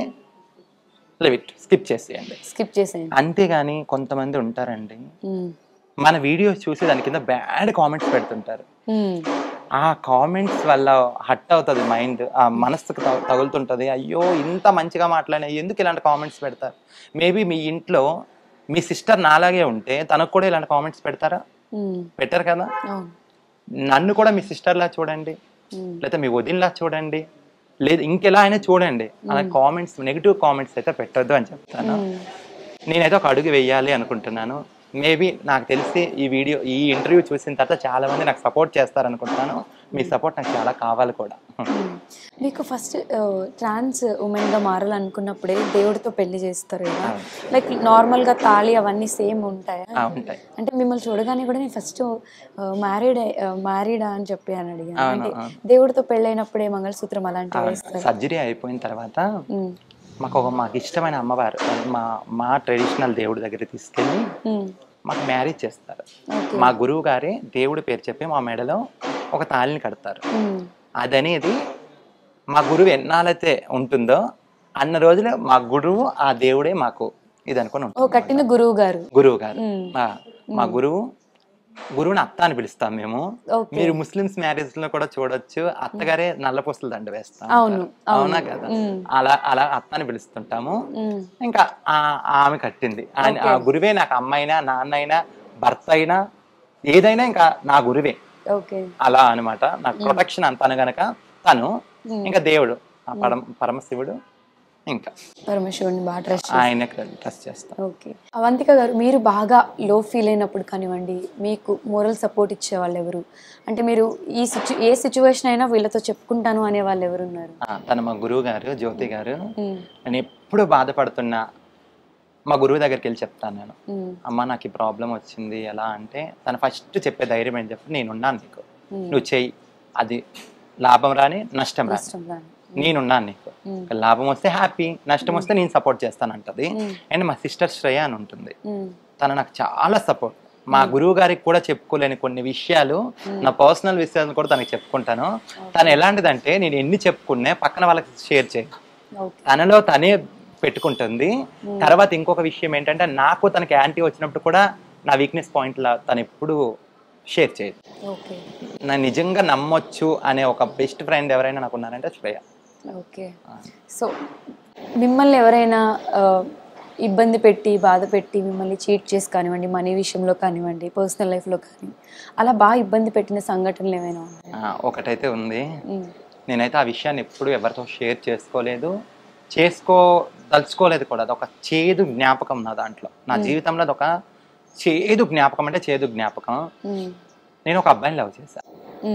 స్కిప్ చేసేయండి స్కిప్ చేసేయండి అంతేగాని కొంతమంది ఉంటారండి మన వీడియోస్ చూసి దాని కింద బ్యాడ్ కామెంట్స్ పెడుతుంటారు. ఆ కామెంట్స్ వల్ల హట్ అవుతుంది మైండ్, ఆ మనసుకు తగులుతుంటుంది. అయ్యో ఇంత మంచిగా మాట్లాడినా ఎందుకు ఇలాంటి కామెంట్స్ పెడతారు? మేబీ మీ ఇంట్లో మీ సిస్టర్ నాలాగే ఉంటే తనకు కూడా ఇలాంటి కామెంట్స్ పెడతారా? పెట్టారు కదా. నన్ను కూడా మీ సిస్టర్లా చూడండి, లేదా మీ వదినలా చూడండి, లేదు ఇంకెలా అయినా చూడండి. అలా కామెంట్స్ నెగిటివ్ కామెంట్స్ అయితే పెట్టొద్దు అని చెప్తాను. నేనైతే ఒక అడుగు వేయాలి అనుకుంటున్నాను. మేబీ నాకు తెలిసి ఈ వీడియో ఈ ఇంటర్వ్యూ చూసిన తర్వాత చాలా మంది నాకు సపోర్ట్ చేస్తారనుకుంటున్నాను. మీ సపోర్ట్ నాకు చాలా కావాలి కూడా. మీకు ఫస్ట్ ట్రాన్స్ ఉమెన్గా మారాలనుకున్నప్పుడే దేవుడితో పెళ్లి చేస్తారు కదా, లైక్ నార్మల్గా తాళి అవన్నీ సేమ్ ఉంటాయా? ఉంటాయి. అంటే మిమ్మల్ని చూడగానే కూడా నేను ఫస్ట్ మ్యారీడ్ మ్యారీడా అని చెప్పి అని అడిగాను. అంటే దేవుడితో పెళ్ళైనప్పుడే మంగళసూత్రం అలాంటివి వేస్తారు? సర్జరీ అయిపోయిన తర్వాత మాకు ఒక మాకు ఇష్టమైన అమ్మవారు మా మా ట్రెడిషనల్ దేవుడి దగ్గర తీసుకెళ్ళి మాకు మ్యారేజ్ చేస్తారు. మా గురువు గారే దేవుడి పేరు చెప్పి మా మెడలో ఒక తాళిని కడతారు. అదనేది మా గురువు ఎన్నాళ్ళైతే ఉంటుందో అన్న రోజులు మా గురువు ఆ దేవుడే మాకు ఇది అనుకుని ఉంటుంది. కట్టిన గురువు గారు గురువు గారు మా గురువు గురువుని అత్త అని పిలుస్తాం మేము. మీరు ముస్లిమ్స్ మ్యారేజ్ లో కూడా చూడొచ్చు, అత్తగారే నల్ల పూసల దండ వేస్తాం, అవునా కదా. అలా అలా అత్త అని పిలుస్తుంటాము. ఇంకా ఆమె కట్టింది, ఆ గురువే నాకు అమ్మైనా నాన్నైనా భర్త అయినా ఏదైనా ఇంకా నా గురువే. అలా అనమాట. నాకు ప్రొటెక్షన్ అంతాను గనక తను ఇంకా దేవుడు ఆ పరమ పరమశివుడు ఇంకా పరమేశ్వరుని బాగా ట్రస్ట్ ఆయన ట్రస్ట్ చేస్తాను. ఓకే. అవంతిక గారు, మీరు బాగా లో ఫీల్ అయినప్పుడు కానివ్వండి, మీకు మోరల్ సపోర్ట్ ఇచ్చేవాళ్ళు ఎవరు? అంటే మీరు ఈ సిచ్యు ఏ సిచ్యువేషన్ అయినా వీళ్ళతో చెప్పుకుంటాను అనే వాళ్ళు ఎవరున్నారు? తన మా గురువు గారు జ్యోతి గారు. నేను ఎప్పుడు బాధపడుతున్నా మా గురువు దగ్గరికి వెళ్ళి చెప్తాను నేను, అమ్మ నాకు ఈ ప్రాబ్లం వచ్చింది ఎలా అంటే, తను ఫస్ట్ చెప్పే ధైర్యం ఏంటి చెప్పి, నేనున్నాను నీకు, నువ్వు చెయ్యి, అది లాభం రాని నష్టం రాని నేనున్నాను నీకు, లాభం వస్తే హ్యాపీ, నష్టం వస్తే నేను సపోర్ట్ చేస్తాను అంటది. అండ్ మా సిస్టర్ శ్రేయ అని ఉంటుంది, తను నాకు చాలా సపోర్ట్. మా గురువు గారికి కూడా చెప్పుకోలేని కొన్ని విషయాలు, నా పర్సనల్ విషయాలు కూడా తనకి చెప్పుకుంటాను. తను ఎలాంటిదంటే, నేను ఎన్ని చెప్పుకున్నా పక్కన వాళ్ళకి షేర్ చేయను, తనలో తనే పెట్టుకుంటుంది. తర్వాత ఇంకొక విషయం ఏంటంటే, నాకు తనకి యాంటీ వచ్చినప్పుడు కూడా నా వీక్నెస్ పాయింట్ లా తను ఎప్పుడు షేర్ చేయదు. నా నిజంగా నమ్మొచ్చు అనే ఒక బెస్ట్ ఫ్రెండ్ ఎవరైనా నాకు ఉన్నారంటే శ్రేయ. ఓకే. సో మిమ్మల్ని ఎవరైనా ఇబ్బంది పెట్టి బాధ పెట్టి మిమ్మల్ని చీట్ చేసి కానివ్వండి, మనీ విషయంలో కానివ్వండి, పర్సనల్ లైఫ్లో కానీ అలా బాగా ఇబ్బంది పెట్టిన సంఘటనలు ఏమైనా ఉన్నాయా? ఒకటైతే ఉంది. నేనైతే ఆ విషయాన్ని ఎప్పుడు ఎవరితో షేర్ చేసుకోలేదు, చేసుకో తలుచుకోలేదు కూడా. అదొక చేదు జ్ఞాపకం నా దాంట్లో, నా జీవితంలో అదొక చేదు జ్ఞాపకం, అంటే చేదు జ్ఞాపకం. నేను ఒక అబ్బాయిని లవ్ చేశాను.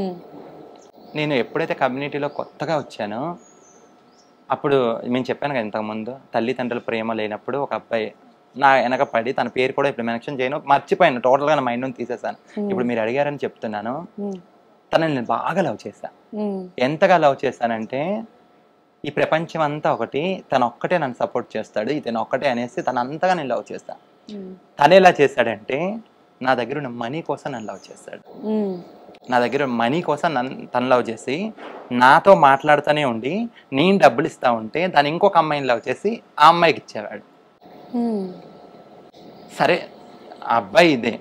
నేను ఎప్పుడైతే కమ్యూనిటీలో కొత్తగా వచ్చానో, అప్పుడు నేను చెప్పాను కదా ఇంతకుముందు, తల్లిదండ్రుల ప్రేమ లేనప్పుడు ఒక అబ్బాయి నా వెనక పడి, తన పేరు కూడా ఇప్పుడు మెన్షన్ చేయను, మర్చిపోయాను టోటల్గా, నా మైండ్ నుంచి తీసేసాను. ఇప్పుడు మీరు అడిగారని చెప్తున్నాను. తనని నేను బాగా లవ్ చేశాను. ఎంతగా లవ్ చేశానంటే, ఈ ప్రపంచం అంతా ఒకటి, తను ఒక్కటే నన్ను సపోర్ట్ చేస్తాడు, ఇతను ఒక్కటే అనేసి తను అంతగా నేను లవ్ చేస్తాను. తను ఎలా చేశాడంటే, నా దగ్గర ఉన్న మనీ కోసం నన్ను లవ్ చేస్తాడు. నా దగ్గర మనీ కోసం నన్ను తను లవ్ చేసి నాతో మాట్లాడుతూనే ఉండి, నేను డబ్బులు ఇస్తా ఉంటే దాన్ని ఇంకొక అమ్మాయిని లవ్ చేసి ఆ అమ్మాయికి ఇచ్చేవాడు. సరే ఆ అబ్బాయి ఇదే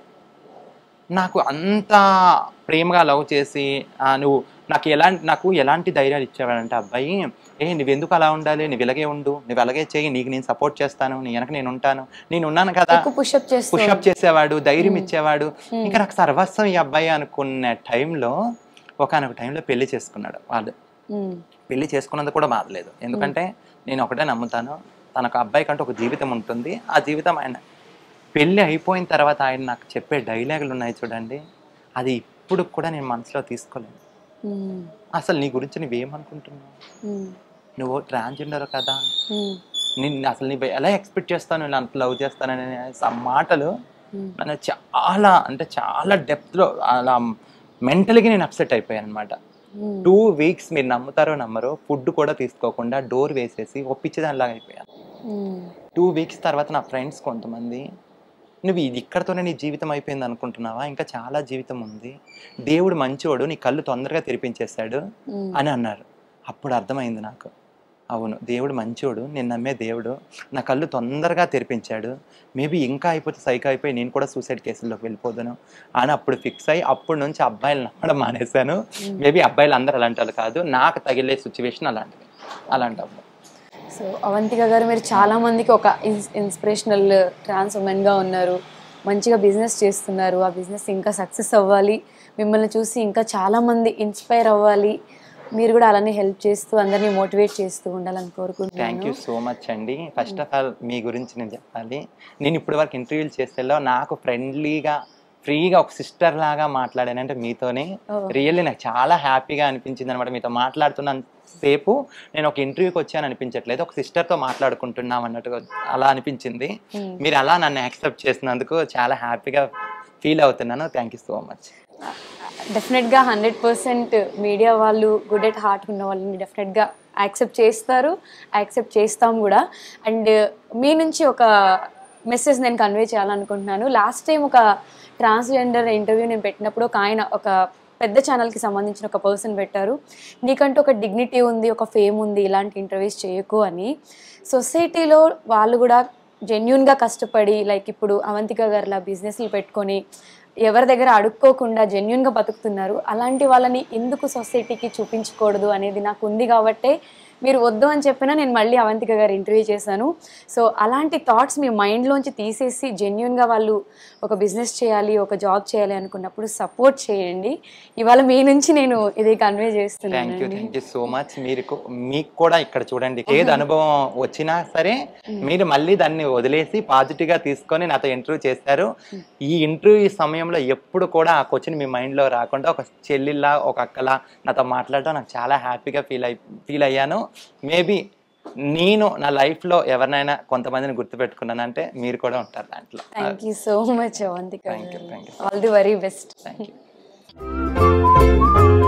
నాకు అంత ప్రేమగా లవ్ చేసి, నువ్వు నాకు ఎలాంటి నాకు ఎలాంటి ధైర్యాలు ఇచ్చేవాడంటే అబ్బాయి, ఏ నువ్వెందుకు అలా ఉండాలి, నువ్వు ఇలాగే ఉండు, నువ్వు అలాగే చెయ్యి, నీకు నేను సపోర్ట్ చేస్తాను, నీ వెనక నేను ఉంటాను, నేను ఉన్నాను కదా, పుషప్ చేసేవాడు, ధైర్యం ఇచ్చేవాడు. ఇంకా నాకు సర్వస్వం ఈ అబ్బాయి అనుకున్న టైంలో, ఒకనొక టైంలో పెళ్లి చేసుకున్నాడు. వాళ్ళు పెళ్లి చేసుకున్నందుకు కూడా బాధలేదు, ఎందుకంటే నేను ఒకటే నమ్ముతాను, తనకు అబ్బాయి కంటే ఒక జీవితం ఉంటుంది, ఆ జీవితం ఆయన. పెళ్ళి అయిపోయిన తర్వాత ఆయన నాకు చెప్పే డైలాగులు ఉన్నాయి చూడండి, అది ఇప్పుడు కూడా నేను మనసులో తీసుకోలేను. అసలు నీ గురించి నువ్వేమనుకుంటున్నావు, నువ్వు ట్రాన్స్జెండర్ కదా, నిన్ను అసలు నీ ఎలా ఎక్స్పెక్ట్ చేస్తాను, నేను అంత లవ్ చేస్తానని ఆ మాటలు నన్ను చాలా అంటే చాలా డెప్త్లో అలా మెంటల్గా నేను అప్సెట్ అయిపోయాను అనమాట. టూ వీక్స్ మీరు నమ్ముతారో నమ్మరో, ఫుడ్ కూడా తీసుకోకుండా డోర్ వేసేసి ఒప్పించేదానిలాగా అయిపోయాను. టూ వీక్స్ తర్వాత నా ఫ్రెండ్స్ కొంతమంది, నువ్వు ఇది ఇక్కడతోనే నీ జీవితం అయిపోయింది అనుకుంటున్నావా, ఇంకా చాలా జీవితం ఉంది, దేవుడు మంచివాడు, నీ కళ్ళు తొందరగా తెరిపించేశాడు అని అన్నారు. అప్పుడు అర్థమైంది నాకు, అవును దేవుడు మంచివాడు, నేను నమ్మే దేవుడు నా కళ్ళు తొందరగా తెరిపించాడు, మేబీ ఇంకా అయిపోతే సైకో అయిపోయి నేను కూడా సూసైడ్ కేసుల్లోకి వెళ్ళిపోతాను అని అప్పుడు ఫిక్స్ అయ్యి, అప్పటి నుంచి అబ్బాయిలు నమ్మడం మానేశాను. మేబీ అబ్బాయిలు అందరూ అలాంటి వాళ్ళు కాదు, నాకు తగిలే సిచ్యువేషన్ అలాంటిది, అలాంటి అబ్బాయి. సో అవంతిక గారు, మీరు చాలామందికి ఒక ఇన్స్ ఇన్స్పిరేషనల్ ట్రాన్స్ ఉమెన్గా ఉన్నారు, మంచిగా బిజినెస్ చేస్తున్నారు, ఆ బిజినెస్ ఇంకా సక్సెస్ అవ్వాలి, మిమ్మల్ని చూసి ఇంకా చాలామంది ఇన్స్పైర్ అవ్వాలి, మీరు కూడా అలానే హెల్ప్ చేస్తూ అందరినీ మోటివేట్ చేస్తూ ఉండాలని కోరుకుంటున్నాను. థ్యాంక్ యూ సో మచ్ అండి. ఫస్ట్ ఆఫ్ ఆల్ మీ గురించి నేను చెప్పాలి, నేను ఇప్పటి వరకు ఇంటర్వ్యూలు చేసేలో నాకు ఫ్రెండ్లీగా ఫ్రీగా ఒక సిస్టర్ లాగా మాట్లాడానంటే మీతోనే. రియల్లీ నాకు చాలా హ్యాపీగా అనిపించింది అనమాట. మీతో మాట్లాడుతున్న సేపు నేను ఒక ఇంటర్వ్యూకి వచ్చాను అనిపించట్లేదు, ఒక సిస్టర్తో మాట్లాడుకుంటున్నాం అన్నట్టుగా అలా అనిపించింది. మీరు అలా నన్ను యాక్సెప్ట్ చేసినందుకు చాలా హ్యాపీగా ఫీల్ అవుతున్నాను. Thank you so much. డెఫినెట్గా హండ్రెడ్ పర్సెంట్ మీడియా వాళ్ళు గుడ్ ఎట్ హార్ట్ ఉన్న వాళ్ళని డెఫినెట్గా యాక్సెప్ట్ చేస్తారు, యాక్సెప్ట్ చేస్తాం కూడా. అండ్ మీ నుంచి ఒక మెసేజ్ నేను కన్వే చేయాలనుకుంటున్నాను. లాస్ట్ టైం ఒక ట్రాన్స్జెండర్ ఇంటర్వ్యూ నేను పెట్టినప్పుడు ఒక ఆయన ఒక పెద్ద ఛానల్కి సంబంధించిన ఒక పర్సన్ పెట్టారు, నీకంటూ ఒక డిగ్నిటీ ఉంది, ఒక ఫేమ్ ఉంది, ఇలాంటి ఇంటర్వ్యూస్ చేయకు అని. సొసైటీలో వాళ్ళు కూడా జెన్యున్గా కష్టపడి, లైక్ ఇప్పుడు అవంతిక గారిలా బిజినెస్లు పెట్టుకొని ఎవరి దగ్గర అడుక్కోకుండా జెన్యున్గా బతుకుతున్నారు. అలాంటి వాళ్ళని ఎందుకు సొసైటీకి చూపించకూడదు అనేది నాకు ఉంది కాబట్టే మీరు వద్దు అని చెప్పినా నేను మళ్ళీ అవంతిక గారు ఇంటర్వ్యూ చేశాను. సో అలాంటి థాట్స్ మీ మైండ్లోంచి తీసేసి జెన్యున్గా వాళ్ళు ఒక బిజినెస్ చేయాలి, ఒక జాబ్ చేయాలి అనుకున్నప్పుడు సపోర్ట్ చేయండి. ఇవాళ మీ నుంచి నేను ఇది కన్వే చేస్తున్నాను. Thank you thank you so much. మీరు మీకు కూడా ఇక్కడ చూడండి, ఏది అనుభవం వచ్చినా సరే మీరు మళ్ళీ దాన్ని వదిలేసి పాజిటివ్గా తీసుకొని నాతో ఇంటర్వ్యూ చేశారు. ఈ ఇంటర్వ్యూ సమయంలో ఎప్పుడు కూడా ఆ క్వశ్చన్ మీ మైండ్లో రాకుండా ఒక చెల్లిలా ఒక అక్కలా నాతో మాట్లాడటం నాకు చాలా హ్యాపీగా ఫీల్ అయి ఫీల్ అయ్యాను. మేబీ నేను నా లైఫ్లో ఎవరినైనా కొంతమందిని గుర్తుపెట్టుకున్నానంటే మీరు కూడా ఉంటారు దాంట్లో. Thank you so much Avantika. Thank you thank you all the very best. Thank you.